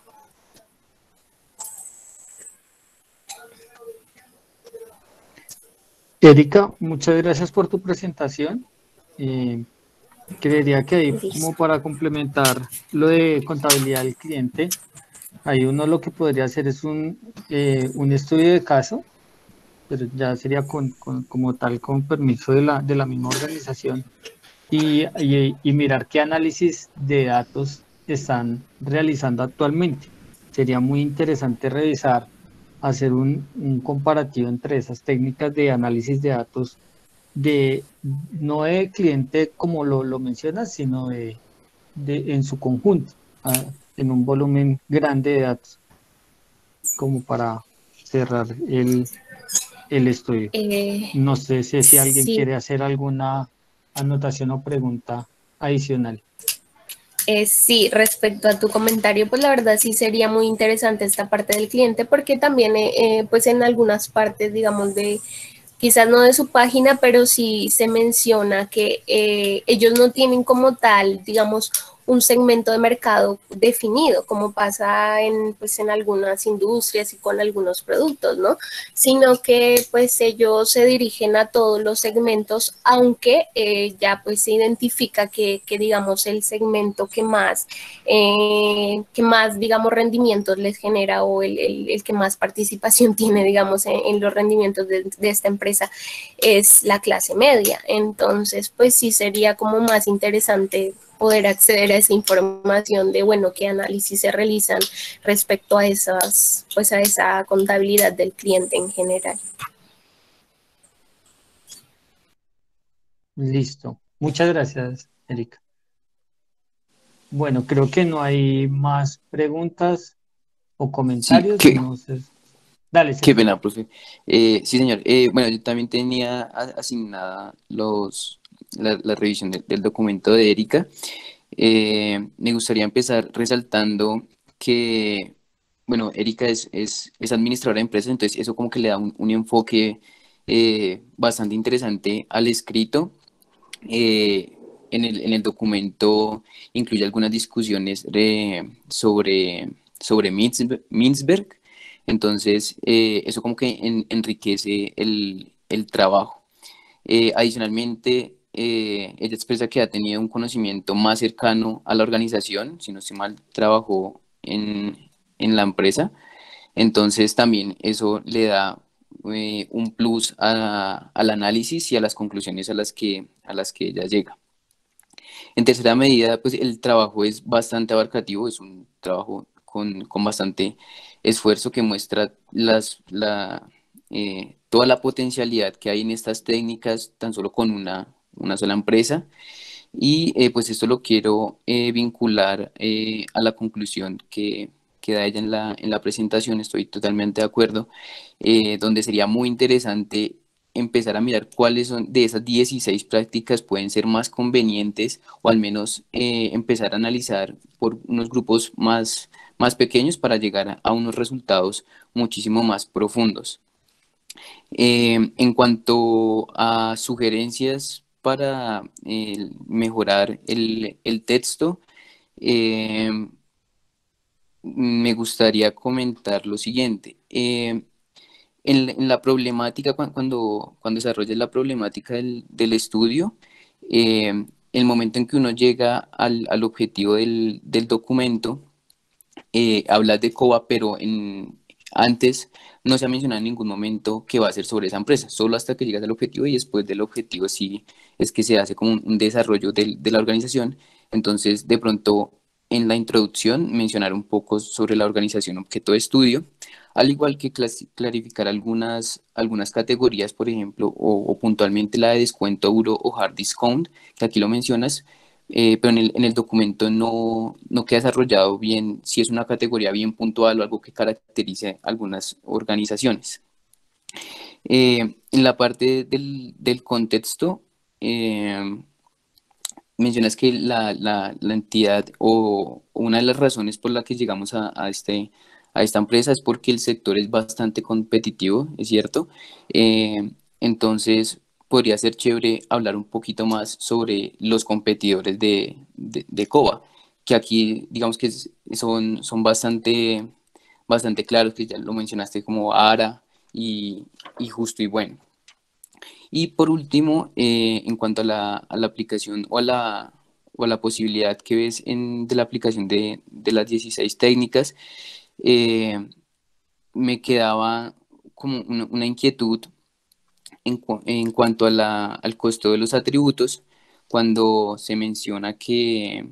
Erika, muchas gracias por tu presentación. Eh, creería que ahí, como para complementar lo de contabilidad del cliente, ahí uno lo que podría hacer es un, eh, un estudio de caso, pero ya sería con, con, como tal con permiso de la, de la misma organización y, y, y mirar qué análisis de datos están realizando actualmente. Sería muy interesante revisar, hacer un, un comparativo entre esas técnicas de análisis de datos, de no de cliente como lo, lo mencionas, sino de, de en su conjunto, ah, en un volumen grande de datos, como para cerrar el, el estudio. Eh, No sé si, si alguien sí. quiere hacer alguna anotación o pregunta adicional. Eh, sí, respecto a tu comentario, pues la verdad sí sería muy interesante esta parte del cliente porque también eh, eh, pues en algunas partes, digamos, de quizás no de su página, pero sí se menciona que eh, ellos no tienen como tal, digamos, un segmento de mercado definido, como pasa en, pues, en algunas industrias y con algunos productos, ¿no? Sino que pues ellos se dirigen a todos los segmentos, aunque eh, ya pues se identifica que, que digamos el segmento que más, eh, que más digamos rendimientos les genera o el, el, el que más participación tiene digamos en, en los rendimientos de, de esta empresa es la clase media. Entonces pues sí sería como más interesante poder acceder a esa información de, bueno, qué análisis se realizan respecto a esas, pues a esa contabilidad del cliente en general. Listo. Muchas gracias, Erika. Bueno, creo que no hay más preguntas o Sí, comentarios. qué, No sé. Dale, qué Sergio. pena, profe. Eh, sí, señor. Eh, bueno, yo también tenía a- asignada los, la, la revisión del del documento de Erika. Eh, me gustaría empezar resaltando que, bueno, Erika es, es, es administradora de empresas, entonces eso como que le da un, un enfoque eh, bastante interesante al escrito. Eh, en el, en el documento incluye algunas discusiones de- sobre, sobre Mintzberg, Mintzberg. Entonces eh, eso como que en- enriquece el, el trabajo. Eh, adicionalmente, eh, ella expresa que ha tenido un conocimiento más cercano a la organización, si no estoy mal, trabajó en, en la empresa, entonces también eso le da eh, un plus a- al análisis y a las conclusiones a las que, a las que ella llega. En tercera medida, pues el trabajo es bastante abarcativo, es un trabajo con, con bastante esfuerzo que muestra las, la, eh, toda la potencialidad que hay en estas técnicas tan solo con una, una sola empresa. Y eh, pues esto lo quiero eh, vincular eh, a la conclusión que, que da ella en la, en la presentación, estoy totalmente de acuerdo, eh, donde sería muy interesante empezar a mirar cuáles son de esas dieciséis prácticas pueden ser más convenientes, o al menos eh, empezar a analizar por unos grupos más, más pequeños para llegar a, a unos resultados muchísimo más profundos. Eh, en cuanto a sugerencias para eh, mejorar el, el texto, eh, me gustaría comentar lo siguiente. Eh, en, en la problemática, cuan- cuando, cuando desarrollas la problemática del, del estudio, eh, el momento en que uno llega al, al objetivo del, del documento, eh, hablas de COBA, pero en, antes no se ha mencionado en ningún momento que va a ser sobre esa empresa, solo hasta que llegas al objetivo, y después del objetivo sí es que se hace como un, un desarrollo del- de la organización. Entonces, de pronto, en la introducción, mencionar un poco sobre la organización objeto de estudio, al igual que clas- clarificar algunas, algunas categorías, por ejemplo, o, o puntualmente la de descuento euro o hard discount, que aquí lo mencionas, eh, pero en el, en el documento no, no queda desarrollado bien si es una categoría bien puntual o algo que caracterice algunas organizaciones. Eh, en la parte del, del contexto, eh, mencionas que la, la, la entidad o una de las razones por la que llegamos a, a, este, a esta empresa es porque el sector es bastante competitivo, ¿es cierto? Eh, entonces, podría ser chévere hablar un poquito más sobre los competidores de, de, de COBA, que aquí digamos que es- son, son bastante, bastante claros, que ya lo mencionaste, como ARA y, y Justo y Bueno. Y por último, eh, en cuanto a la, a la aplicación o a la, o a la posibilidad que ves en, de la aplicación de, de las dieciséis técnicas, eh, me quedaba como una, una inquietud en, cu- en cuanto a la, al costo de los atributos, cuando se menciona que,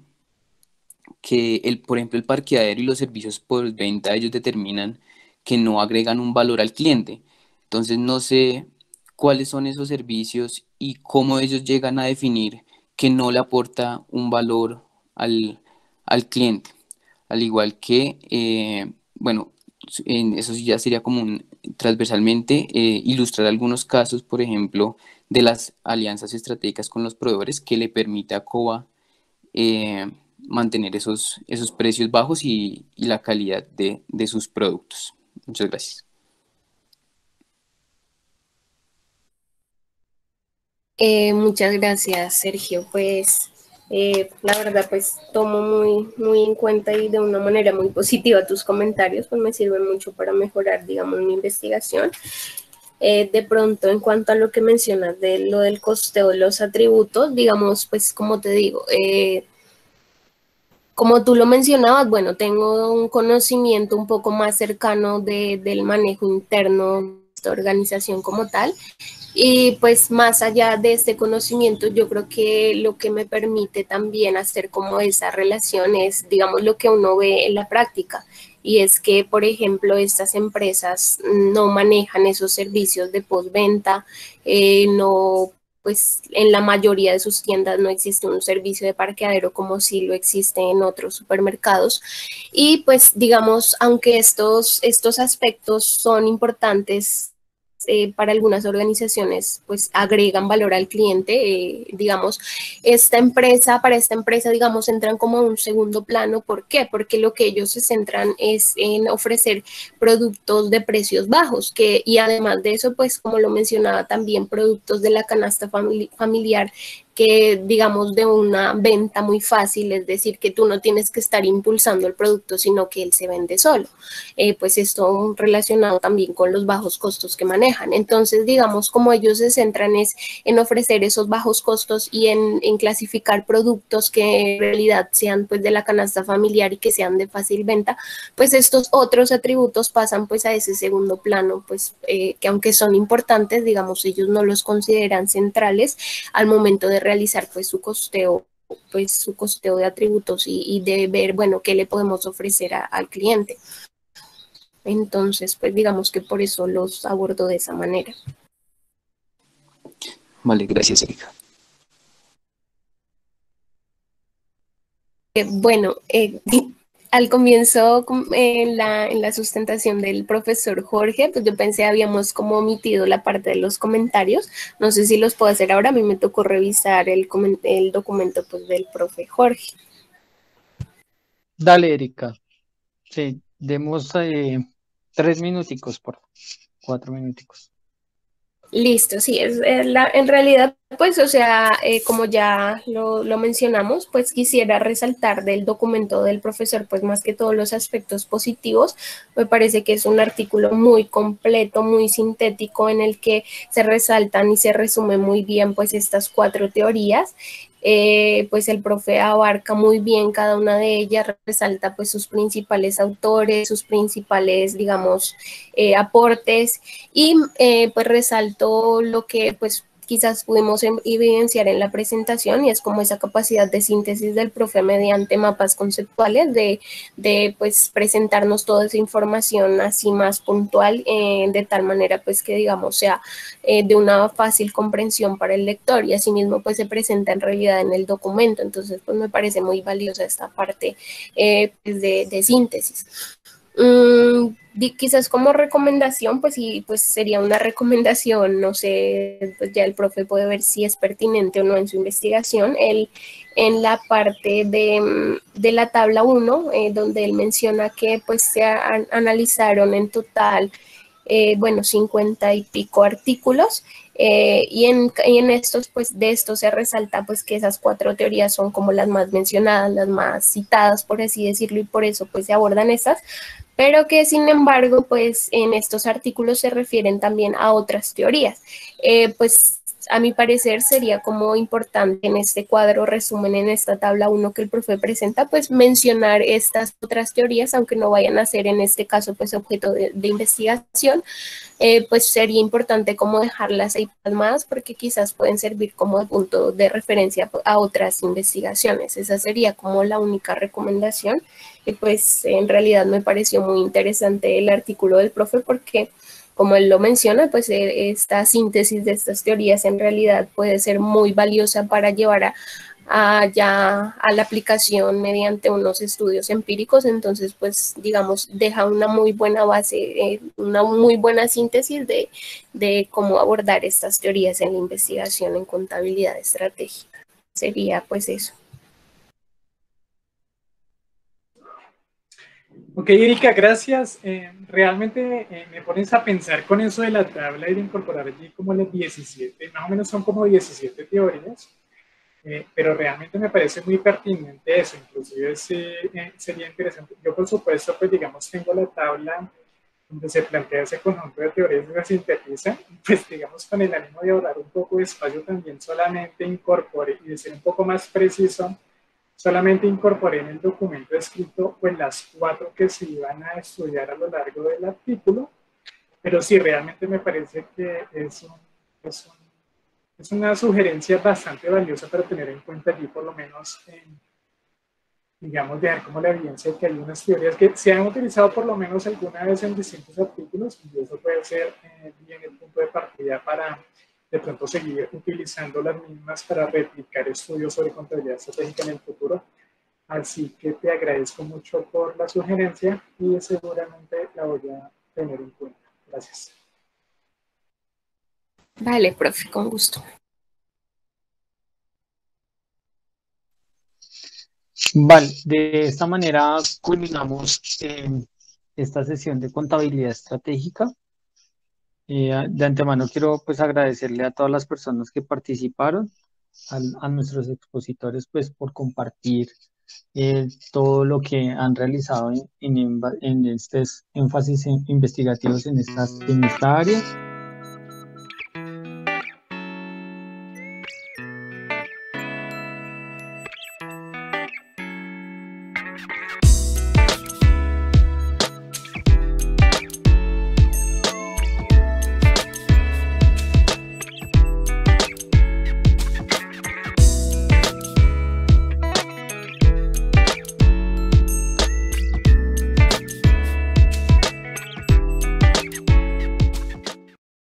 que el, por ejemplo, el parqueadero y los servicios por venta, ellos determinan que no agregan un valor al cliente. Entonces, no sé cuáles son esos servicios y cómo ellos llegan a definir que no le aporta un valor al, al cliente. Al igual que, eh, bueno, en eso sí ya sería como un, transversalmente, eh, ilustrar algunos casos, por ejemplo, de las alianzas estratégicas con los proveedores que le permite a COBA eh, mantener esos, esos precios bajos y, y la calidad de, de sus productos. Muchas gracias. Eh, muchas gracias, Sergio. Pues eh, la verdad, pues tomo muy, muy en cuenta y de una manera muy positiva tus comentarios, pues me sirven mucho para mejorar, digamos, mi investigación. Eh, de pronto, en cuanto a lo que mencionas de lo del costeo de los atributos, digamos, pues como te digo, eh, como tú lo mencionabas, bueno, tengo un conocimiento un poco más cercano de, del manejo interno de esta organización como tal. Y pues más allá de este conocimiento, yo creo que lo que me permite también hacer como esa relación es, digamos, lo que uno ve en la práctica. Y es que, por ejemplo, estas empresas no manejan esos servicios de postventa, eh, no, pues en la mayoría de sus tiendas no existe un servicio de parqueadero como sí lo existe en otros supermercados. Y pues, digamos, aunque estos, estos aspectos son importantes, eh, para algunas organizaciones pues agregan valor al cliente, eh, digamos, esta empresa, para esta empresa, digamos, entran como a un segundo plano. ¿Por qué? Porque lo que ellos se centran es en ofrecer productos de precios bajos, que, y además de eso, pues como lo mencionaba también, productos de la canasta famili familiar, que digamos de una venta muy fácil, es decir, que tú no tienes que estar impulsando el producto, sino que él se vende solo. Eh, pues esto relacionado también con los bajos costos que manejan. Entonces, digamos, como ellos se centran es en ofrecer esos bajos costos y en, en clasificar productos que en realidad sean pues de la canasta familiar y que sean de fácil venta, pues estos otros atributos pasan pues a ese segundo plano, pues eh, que aunque son importantes, digamos, ellos no los consideran centrales al momento de realizar pues su costeo pues su costeo de atributos y, y de ver, bueno, qué le podemos ofrecer a, al cliente. Entonces, pues digamos que por eso los abordo de esa manera. Vale, gracias, Erika. Eh, bueno, eh, Al comienzo, com- en la, en la sustentación del profesor Jorge, pues yo pensé habíamos como omitido la parte de los comentarios. No sé si los puedo hacer ahora. A mí me tocó revisar el, comen- el documento pues, del profe Jorge. Dale, Erika. Sí, demos eh, tres minuticos, por favor. Cuatro minuticos. Listo, sí, es, es la, en realidad, pues, o sea, eh, como ya lo, lo mencionamos, pues quisiera resaltar del documento del profesor, pues más que todos los aspectos positivos. Me parece que es un artículo muy completo, muy sintético, en el que se resaltan y se resume muy bien, pues, estas cuatro teorías. Eh, pues el profe abarca muy bien cada una de ellas, resalta pues sus principales autores, sus principales, digamos, eh, aportes, y eh, pues resalto lo que pues quizás pudimos evidenciar en la presentación, y es como esa capacidad de síntesis del profe mediante mapas conceptuales, de, de pues presentarnos toda esa información así más puntual, eh, de tal manera pues que digamos sea eh, de una fácil comprensión para el lector, y asimismo pues se presenta en realidad en el documento. Entonces pues me parece muy valiosa esta parte eh, pues, de, de síntesis. Mm, quizás como recomendación, pues sí, pues sería una recomendación, no sé, pues ya el profe puede ver si es pertinente o no en su investigación. Él, en la parte de, de la tabla uno, eh, donde él menciona que pues se a, analizaron en total, eh, bueno, cincuenta y pico artículos, eh, y, en, y en estos, pues de esto se resalta pues que esas cuatro teorías son como las más mencionadas, las más citadas, por así decirlo, y por eso pues se abordan estas, pero que sin embargo, pues en estos artículos se refieren también a otras teorías. Eh, pues a mi parecer sería como importante en este cuadro resumen, en esta tabla uno que el profe presenta, pues mencionar estas otras teorías, aunque no vayan a ser en este caso pues objeto de, de investigación. Eh, pues sería importante como dejarlas ahí plasmadas, porque quizás pueden servir como punto de referencia a otras investigaciones. Esa sería como la única recomendación. Y pues en realidad me pareció muy interesante el artículo del profe, porque como él lo menciona, pues esta síntesis de estas teorías en realidad puede ser muy valiosa para llevar a, a ya a la aplicación mediante unos estudios empíricos. Entonces, pues digamos, deja una muy buena base, eh, una muy buena síntesis de, de cómo abordar estas teorías en la investigación en contabilidad estratégica. Sería pues eso. Ok, Erika, gracias. Eh, realmente eh, me pones a pensar con eso de la tabla y de incorporar allí como las diecisiete, más o menos son como diecisiete teorías, eh, pero realmente me parece muy pertinente eso. Inclusive sí, eh, sería interesante. Yo, por supuesto, pues digamos, tengo la tabla donde se plantea ese conjunto de teorías y se sintetiza, pues digamos, con el ánimo de ahorrar un poco de espacio, también solamente incorpore, y de ser un poco más preciso, solamente incorporé en el documento escrito pues las cuatro que se iban a estudiar a lo largo del artículo, pero sí, realmente me parece que es, un, es, un, es una sugerencia bastante valiosa para tener en cuenta allí, por lo menos, en, digamos, dejar como la evidencia de que hay unas teorías que se han utilizado por lo menos alguna vez en distintos artículos, y eso puede ser eh, bien el punto de partida para de pronto seguir utilizando las mismas para replicar estudios sobre contabilidad estratégica en el futuro. Así que te agradezco mucho por la sugerencia y seguramente la voy a tener en cuenta. Gracias. Vale, profe, con gusto. Vale, de esta manera culminamos eh, esta sesión de contabilidad estratégica. Eh, de antemano quiero pues agradecerle a todas las personas que participaron, a, a nuestros expositores pues por compartir eh, todo lo que han realizado en, en, en estos énfasis investigativos en, estas, en esta área.